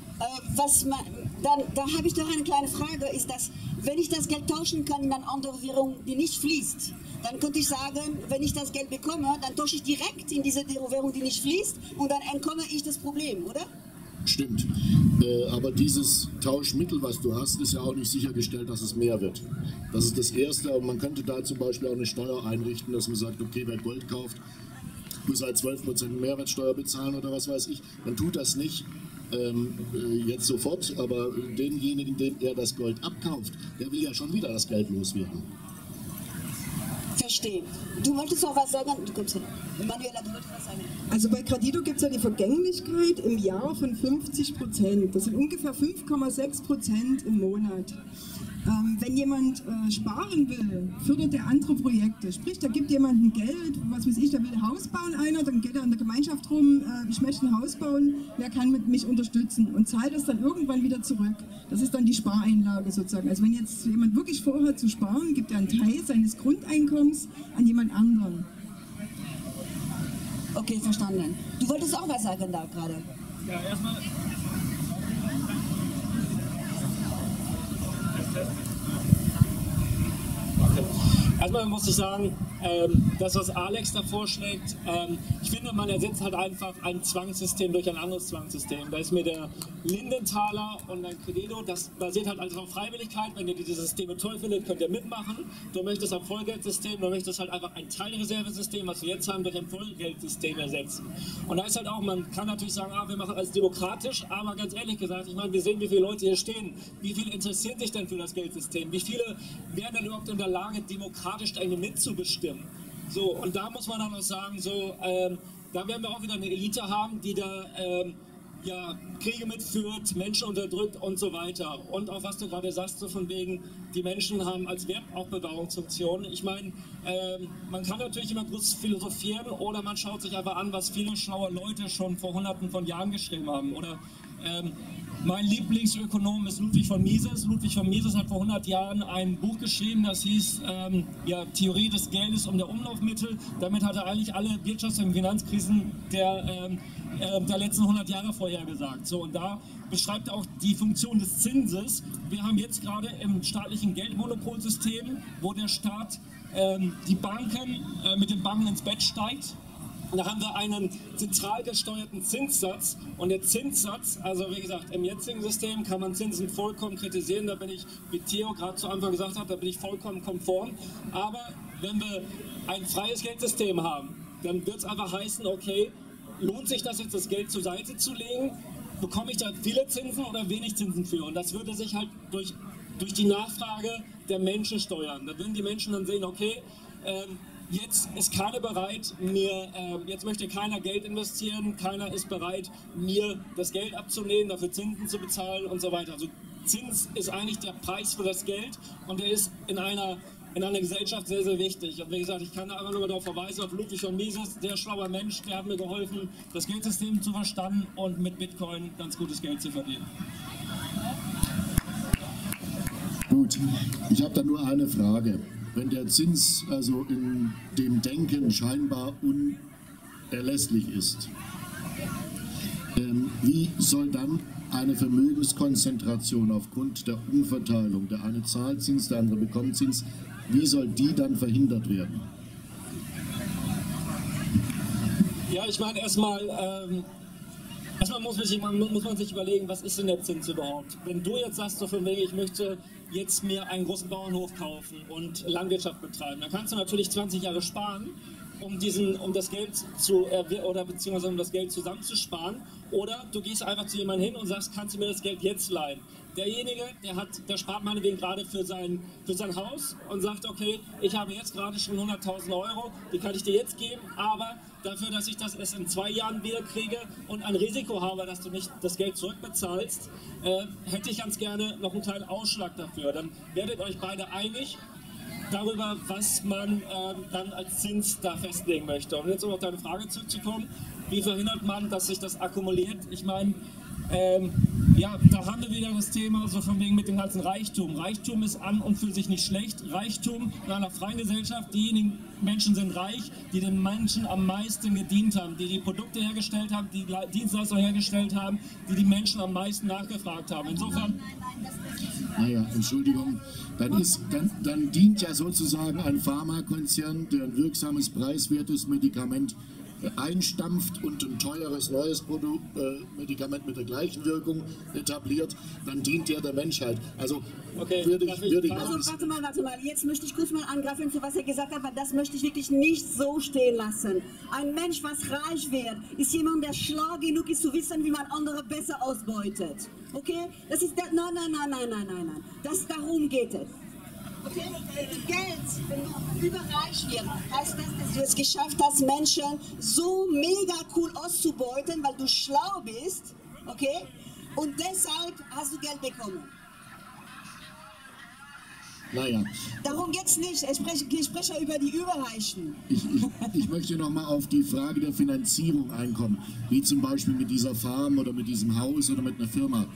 Da habe ich doch eine kleine Frage, ist das, wenn ich das Geld tauschen kann in eine andere Währung, die nicht fließt, dann könnte ich sagen, wenn ich das Geld bekomme, dann tausche ich direkt in diese Währung, die nicht fließt und dann entkomme ich das Problem, oder? Stimmt, aber dieses Tauschmittel, was du hast, ist ja auch nicht sichergestellt, dass es mehr wird. Das ist das Erste, aber man könnte da zum Beispiel auch eine Steuer einrichten, dass man sagt, okay, wer Gold kauft, muss halt 12% Mehrwertsteuer bezahlen oder was weiß ich. Man tut das nicht jetzt sofort, aber denjenigen, dem er das Gold abkauft, der will ja schon wieder das Geld loswerden. Verstehe. Du wolltest noch was sagen? Du kommst hin. Manuela, du wolltest was sagen? Also bei Gradido gibt es ja die Vergänglichkeit im Jahr von 50%. Das sind ungefähr 5,6% im Monat. Wenn jemand sparen will, fördert er andere Projekte. Sprich, da gibt jemandem Geld, was weiß ich, der will ein Haus bauen, einer, dann geht er in der Gemeinschaft rum, ich möchte ein Haus bauen, wer kann mich unterstützen und zahlt es dann irgendwann wieder zurück. Das ist dann die Spareinlage sozusagen. Also wenn jetzt jemand wirklich vorhat zu sparen, gibt er einen Teil seines Grundeinkommens an jemand anderen. Okay, verstanden. Du wolltest auch was sagen da gerade. Ja, erstmal. Erstmal muss ich sagen, das, was Alex da vorschlägt, ich finde, man ersetzt halt einfach ein Zwangssystem durch ein anderes Zwangssystem. Da ist mir der Lindenthaler und ein Credo, das basiert halt also auf Freiwilligkeit. Wenn ihr diese Systeme toll findet, könnt ihr mitmachen. Du möchtest ein Vollgeldsystem, du möchtest halt einfach ein Teilreservesystem, was wir jetzt haben, durch ein Vollgeldsystem ersetzen. Und da ist halt auch, man kann natürlich sagen, wir machen alles demokratisch, aber ganz ehrlich gesagt, ich meine, wir sehen, wie viele Leute hier stehen. Wie viele interessieren sich denn für das Geldsystem? Wie viele wären denn überhaupt in der Lage, demokratisch eigentlich mitzubestimmen? So, und da muss man dann auch sagen, so, da werden wir auch wieder eine Elite haben, die da ja, Kriege mitführt, Menschen unterdrückt und so weiter. Und auch was du gerade sagst, so von wegen, die Menschen haben als Wertaufbewahrungsfunktion. Ich meine, man kann natürlich immer groß philosophieren oder man schaut sich einfach an, was viele schlaue Leute schon vor Hunderten von Jahren geschrieben haben. Oder mein Lieblingsökonom ist Ludwig von Mises. Ludwig von Mises hat vor 100 Jahren ein Buch geschrieben, das hieß ja, Theorie des Geldes und der Umlaufmittel. Damit hat er eigentlich alle Wirtschafts- und Finanzkrisen der letzten 100 Jahre vorhergesagt. So, und da beschreibt er auch die Funktion des Zinses. Wir haben jetzt gerade im staatlichen Geldmonopolsystem, wo der Staat die Banken mit den Banken ins Bett steigt. Da haben wir einen zentral gesteuerten Zinssatz und der Zinssatz, also wie gesagt, im jetzigen System kann man Zinsen vollkommen kritisieren, da bin ich, wie Theo gerade zu Anfang gesagt hat, da bin ich vollkommen konform, aber wenn wir ein freies Geldsystem haben, dann wird es einfach heißen, okay, lohnt sich das jetzt, das Geld zur Seite zu legen, bekomme ich da viele Zinsen oder wenig Zinsen für, und das würde sich halt durch die Nachfrage der Menschen steuern, da würden die Menschen dann sehen, okay, jetzt ist keiner bereit, jetzt möchte keiner Geld investieren, keiner ist bereit, mir das Geld abzunehmen, dafür Zinsen zu bezahlen und so weiter. Also Zins ist eigentlich der Preis für das Geld und der ist in einer in einer Gesellschaft sehr, sehr wichtig. Und wie gesagt, ich kann da einfach nur darauf verweisen, auf Ludwig von Mises, sehr schlauer Mensch, der hat mir geholfen, das Geldsystem zu verstanden und mit Bitcoin ganz gutes Geld zu verdienen. Gut, ich habe da nur eine Frage. Wenn der Zins also in dem Denken scheinbar unerlässlich ist, wie soll dann eine Vermögenskonzentration aufgrund der Umverteilung, der eine zahlt Zins, der andere bekommt Zins, wie soll die dann verhindert werden? Ja, ich meine erstmal muss man sich überlegen, was ist denn der Zins überhaupt? Wenn du jetzt sagst, so von wegen, ich möchte jetzt mir einen großen Bauernhof kaufen und Landwirtschaft betreiben, dann kannst du natürlich 20 Jahre sparen, um das Geld um das Geld zusammenzusparen, oder du gehst einfach zu jemandem hin und sagst, kannst du mir das Geld jetzt leihen? Derjenige, der spart meinetwegen gerade für sein Haus und sagt, okay, ich habe jetzt gerade schon 100.000 Euro, die kann ich dir jetzt geben, aber dafür, dass ich das erst in 2 Jahren wieder kriege und ein Risiko habe, dass du nicht das Geld zurückbezahlst, hätte ich ganz gerne noch einen kleinen Ausschlag dafür. Dann werdet euch beide einig darüber, was man dann als Zins da festlegen möchte. Und jetzt um auf deine Frage zurückzukommen, wie verhindert man, dass sich das akkumuliert? Ich meine, ja, da haben wir wieder das Thema so von wegen mit dem ganzen Reichtum. Reichtum ist an und für sich nicht schlecht. Reichtum in einer freien Gesellschaft, diejenigen Menschen sind reich, die den Menschen am meisten gedient haben, die Produkte hergestellt haben, die Dienstleistungen hergestellt haben, die Menschen am meisten nachgefragt haben. Insofern... Naja, Entschuldigung, dann dient ja sozusagen ein Pharmakonzern, der ein wirksames, preiswertes Medikament einstampft und ein teures neues Medikament mit der gleichen Wirkung etabliert, dann dient der Menschheit. Also okay, würde ich warte mal, jetzt möchte ich kurz mal angreifen, zu was er gesagt hat, weil das möchte ich wirklich nicht so stehen lassen. Ein Mensch, was reich wird, ist jemand, der schlau genug ist, zu wissen, wie man andere besser ausbeutet. Okay? Das ist der, nein. Darum geht es. Okay, Geld, wenn du überreich wirst, heißt das, dass du es geschafft hast, Menschen so mega cool auszubeuten, weil du schlau bist, okay? Und deshalb hast du Geld bekommen. Naja. Darum geht es nicht. Ich spreche über die Überreichen. Ich möchte nochmal auf die Frage der Finanzierung einkommen, wie zum Beispiel mit dieser Farm oder mit diesem Haus oder mit einer Firma.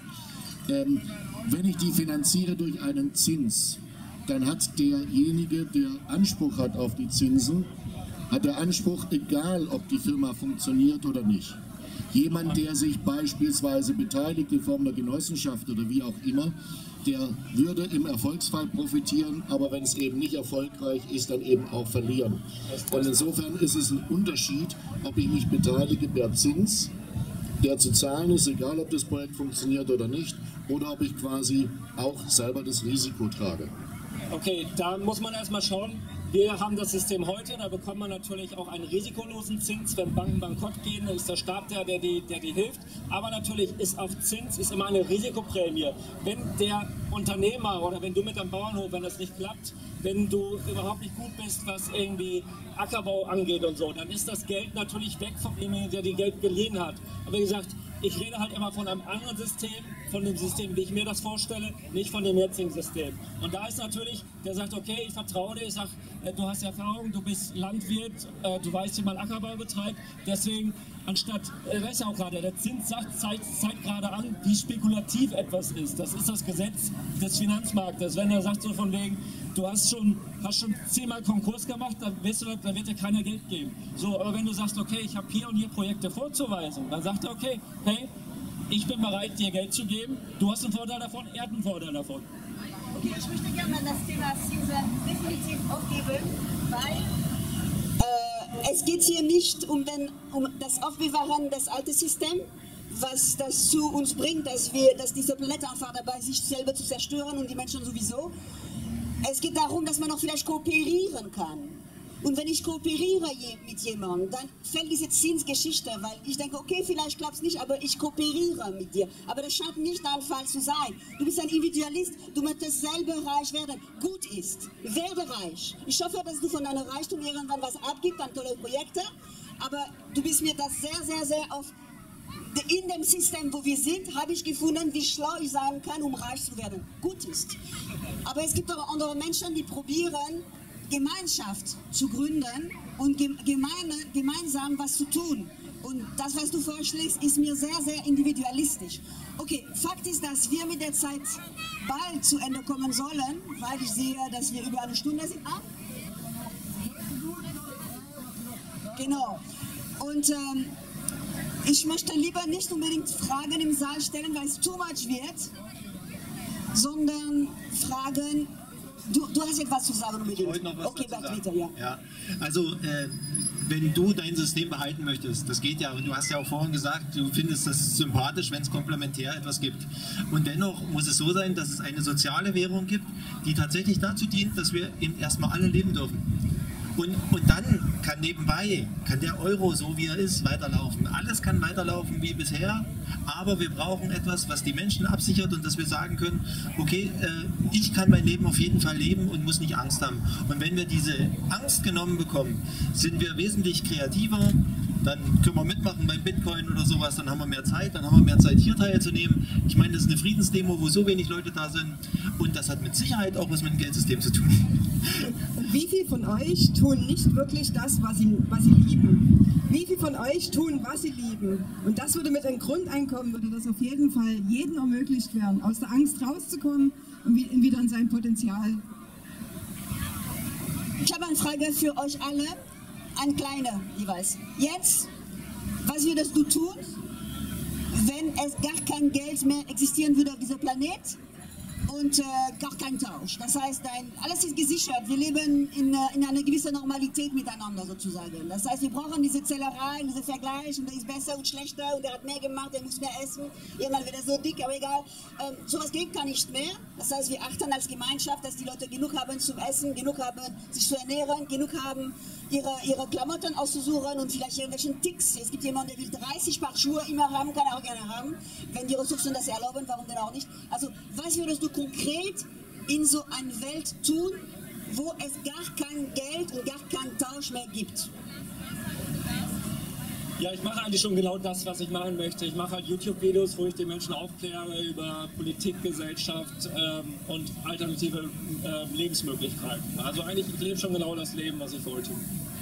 Wenn ich die finanziere durch einen Zins, dann hat derjenige, der Anspruch hat auf die Zinsen, hat der Anspruch, egal ob die Firma funktioniert oder nicht. Jemand, der sich beispielsweise beteiligt in Form der Genossenschaft oder wie auch immer, der würde im Erfolgsfall profitieren, aber wenn es eben nicht erfolgreich ist, dann eben auch verlieren. Und insofern ist es ein Unterschied, ob ich mich beteilige per Zins, der zu zahlen ist, egal ob das Projekt funktioniert oder nicht, oder ob ich quasi auch selber das Risiko trage. Okay, da muss man erstmal schauen. Wir haben das System heute, da bekommt man natürlich auch einen risikolosen Zins. Wenn Banken bankrott gehen, dann ist der Staat der die hilft. Aber natürlich ist auch Zins immer eine Risikoprämie. Wenn der Unternehmer oder wenn du mit deinem Bauernhof, wenn das nicht klappt, wenn du überhaupt nicht gut bist, was irgendwie Ackerbau angeht und so, dann ist das Geld natürlich weg von demjenigen, der die Geld geliehen hat. Aber wie gesagt, ich rede halt immer von einem anderen System, von dem System, wie ich mir das vorstelle, nicht von dem jetzigen System. Und da ist natürlich, der sagt, okay, ich vertraue dir, ich sage, du hast Erfahrung, du bist Landwirt, du weißt, wie man Ackerbau betreibt, deswegen, anstatt, das ist ja auch gerade, der Zins zeigt gerade an, wie spekulativ etwas ist. Das ist das Gesetz des Finanzmarktes. Wenn er sagt so von wegen, du hast schon 10-mal Konkurs gemacht, dann wird dir keiner Geld geben. So, aber wenn du sagst, okay, ich habe hier und hier Projekte vorzuweisen, dann sagt er, okay, hey, ich bin bereit, dir Geld zu geben, du hast einen Vorteil davon, er hat einen Vorteil davon. Okay, ich möchte gerne das Thema Zinsen definitiv aufgeben, weil es geht hier nicht um das Aufbewahren des alten Systems, was das zu uns bringt, dass dieser Planet einfach dabei ist, sich selber zu zerstören und die Menschen sowieso. Es geht darum, dass man auch vielleicht kooperieren kann. Und wenn ich kooperiere mit jemandem, dann fällt diese Zinsgeschichte, weil ich denke, okay, vielleicht klappt es nicht, aber ich kooperiere mit dir. Aber das scheint nicht dein Fall zu sein. Du bist ein Individualist, du möchtest selber reich werden. Gut ist, werde reich. Ich hoffe, dass du von deinem Reichtum irgendwann was abgibst an tolle Projekte, aber du bist mir das sehr, sehr, sehr auf in dem System, wo wir sind, habe ich gefunden, wie schlau ich sein kann, um reich zu werden. Gut ist. Aber es gibt auch andere Menschen, die probieren, Gemeinschaft zu gründen und gemeinsam was zu tun. Und das, was du vorschlägst, ist mir sehr, sehr individualistisch. Okay, Fakt ist, dass wir mit der Zeit bald zu Ende kommen sollen, weil ich sehe, dass wir über eine Stunde sind. Ah? Genau. Und ich möchte lieber nicht unbedingt Fragen im Saal stellen, weil es too much wird, sondern Fragen. Du hast etwas zu sagen unbedingt. Ich wollte noch was okay, dazu sagen. Bitte, ja. Ja. Also, wenn du dein System behalten möchtest, das geht ja, und du hast ja auch vorhin gesagt, du findest das sympathisch, wenn es komplementär etwas gibt. Und dennoch muss es so sein, dass es eine soziale Währung gibt, die tatsächlich dazu dient, dass wir eben erstmal alle leben dürfen. Und dann kann der Euro, so wie er ist, weiterlaufen. Alles kann weiterlaufen wie bisher, aber wir brauchen etwas, was die Menschen absichert und dass wir sagen können, okay, ich kann mein Leben auf jeden Fall leben und muss nicht Angst haben. Und wenn wir diese Angst genommen bekommen, sind wir wesentlich kreativer, dann können wir mitmachen beim Bitcoin oder sowas, dann haben wir mehr Zeit, hier teilzunehmen. Ich meine, das ist eine Friedensdemo, wo so wenig Leute da sind und das hat mit Sicherheit auch was mit dem Geldsystem zu tun. Und wie viele von euch tun nicht wirklich das, was sie lieben? Wie viele von euch tun, was sie lieben? Und das würde mit einem Grundeinkommen, würde das auf jeden Fall jedem ermöglicht werden, aus der Angst rauszukommen und wieder in sein Potenzial. Ich habe eine Frage für euch alle, eine kleine jeweils. Jetzt, was würdest du tun, wenn es gar kein Geld mehr existieren würde auf diesem Planet und gar kein Tausch? Das heißt, alles ist gesichert. Wir leben in einer gewissen Normalität miteinander sozusagen. Das heißt, wir brauchen diese Zellerei, diese Vergleich und der ist besser und schlechter und der hat mehr gemacht, der muss mehr essen. Irgendwann wird er so dick, aber egal. Sowas geht gar nicht mehr. Das heißt, wir achten als Gemeinschaft, dass die Leute genug haben zum Essen, genug haben sich zu ernähren, genug haben ihre Klamotten auszusuchen und vielleicht irgendwelchen Ticks. Es gibt jemanden, der will 30 Paar Schuhe immer haben, kann er auch gerne haben. Wenn die Ressourcen das erlauben, warum denn auch nicht? Also, was würdest du konkret in so einer Welt tun, wo es gar kein Geld und gar keinen Tausch mehr gibt? Ja, ich mache eigentlich schon genau das, was ich machen möchte. Ich mache halt YouTube-Videos, wo ich die Menschen aufkläre über Politik, Gesellschaft und alternative Lebensmöglichkeiten. Also eigentlich, ich lebe schon genau das Leben, was ich wollte.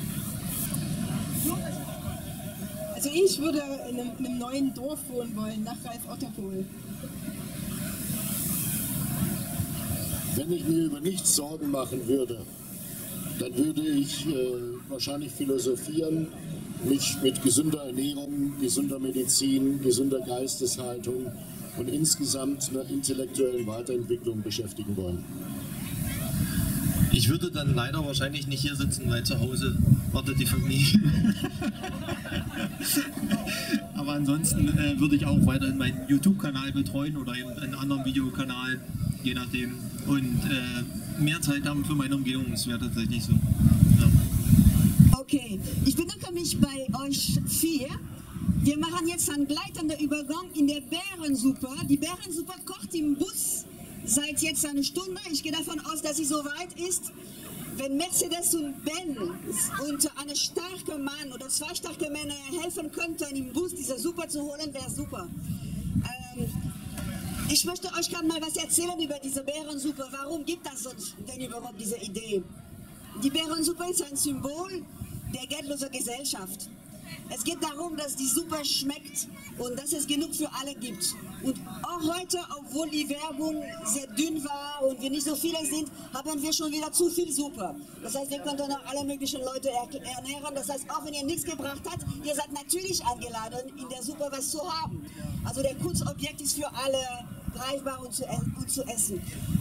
Also ich würde in einem neuen Dorf wohnen wollen, nach Ralf Otterpohl. Wenn ich mir über nichts Sorgen machen würde, dann würde ich wahrscheinlich philosophieren, mich mit gesunder Ernährung, gesunder Medizin, gesunder Geisteshaltung und insgesamt einer intellektuellen Weiterentwicklung beschäftigen wollen. Ich würde dann leider wahrscheinlich nicht hier sitzen, weil zu Hause wartet die Familie. Aber ansonsten würde ich auch weiterhin meinen YouTube-Kanal betreuen oder eben einen anderen Videokanal, je nachdem. Und mehr Zeit haben für meine Umgebung, das wäre tatsächlich so. Ja. Okay, ich bedanke mich bei euch 4. Wir machen jetzt einen gleitenden Übergang in der Bärensuppe. Die Bärensuppe kocht im Bus seit jetzt eine Stunde. Ich gehe davon aus, dass sie so weit ist. Wenn Mercedes und Ben und ein starker Mann oder 2 starke Männer helfen könnten, im Bus diese Suppe zu holen, wäre super. Ich möchte euch gerade mal was erzählen über diese Bärensuppe. Warum gibt es denn überhaupt diese Idee? Die Bärensuppe ist ein Symbol der geldlosen Gesellschaft. Es geht darum, dass die Suppe schmeckt und dass es genug für alle gibt. Und auch heute, obwohl die Werbung sehr dünn war und wir nicht so viele sind, haben wir schon wieder zu viel Suppe. Das heißt, wir können auch alle möglichen Leute ernähren. Das heißt, auch wenn ihr nichts gebracht habt, ihr seid natürlich eingeladen, in der Suppe was zu haben. Also der Kunstobjekt ist für alle greifbar und zu essen.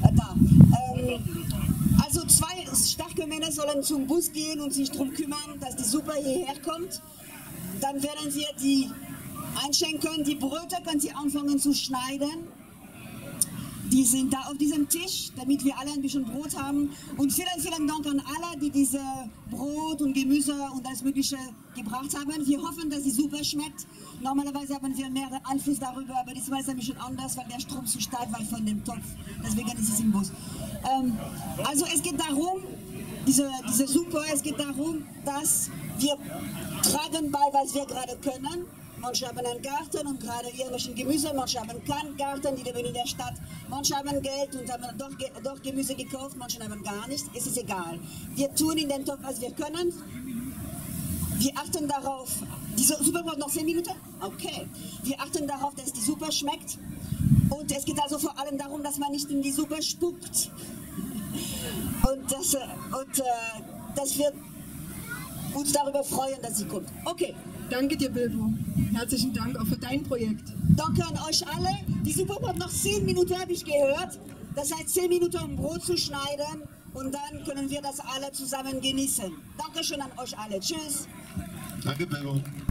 Also 2 starke Männer sollen zum Bus gehen und sich darum kümmern, dass die Suppe hierher kommt. Dann werden wir die einschenken. Die Brote können Sie anfangen zu schneiden. Die sind da auf diesem Tisch, damit wir alle ein bisschen Brot haben. Und vielen, vielen Dank an alle, die diese Brot und Gemüse und alles Mögliche gebracht haben. Wir hoffen, dass die Suppe schmeckt. Normalerweise haben wir mehr Einfluss darüber, aber diesmal ist es ein bisschen anders, weil der Strom zu stark war von dem Topf. Deswegen ist es im Bus. Also es geht darum, diese Suppe, es geht darum, dass wir tragen bei, was wir gerade können. manche haben einen Garten und gerade irgendwelchen Gemüse, manche haben keinen Garten, die leben in der Stadt, manche haben Geld und haben doch Gemüse gekauft, manche haben gar nichts, es ist egal. Wir tun in den Topf, was wir können, wir achten darauf, die Suppe braucht noch 10 Minuten? Okay. Wir achten darauf, dass die Suppe schmeckt und es geht also vor allem darum, dass man nicht in die Suppe spuckt und dass wir uns darüber freuen, dass sie kommt. Okay. Danke dir, Bilbo. Herzlichen Dank auch für dein Projekt. Danke an euch alle. Die Suppe braucht noch 10 Minuten, habe ich gehört. Das heißt 10 Minuten, um Brot zu schneiden und dann können wir das alle zusammen genießen. Dankeschön an euch alle. Tschüss. Danke, Bilbo.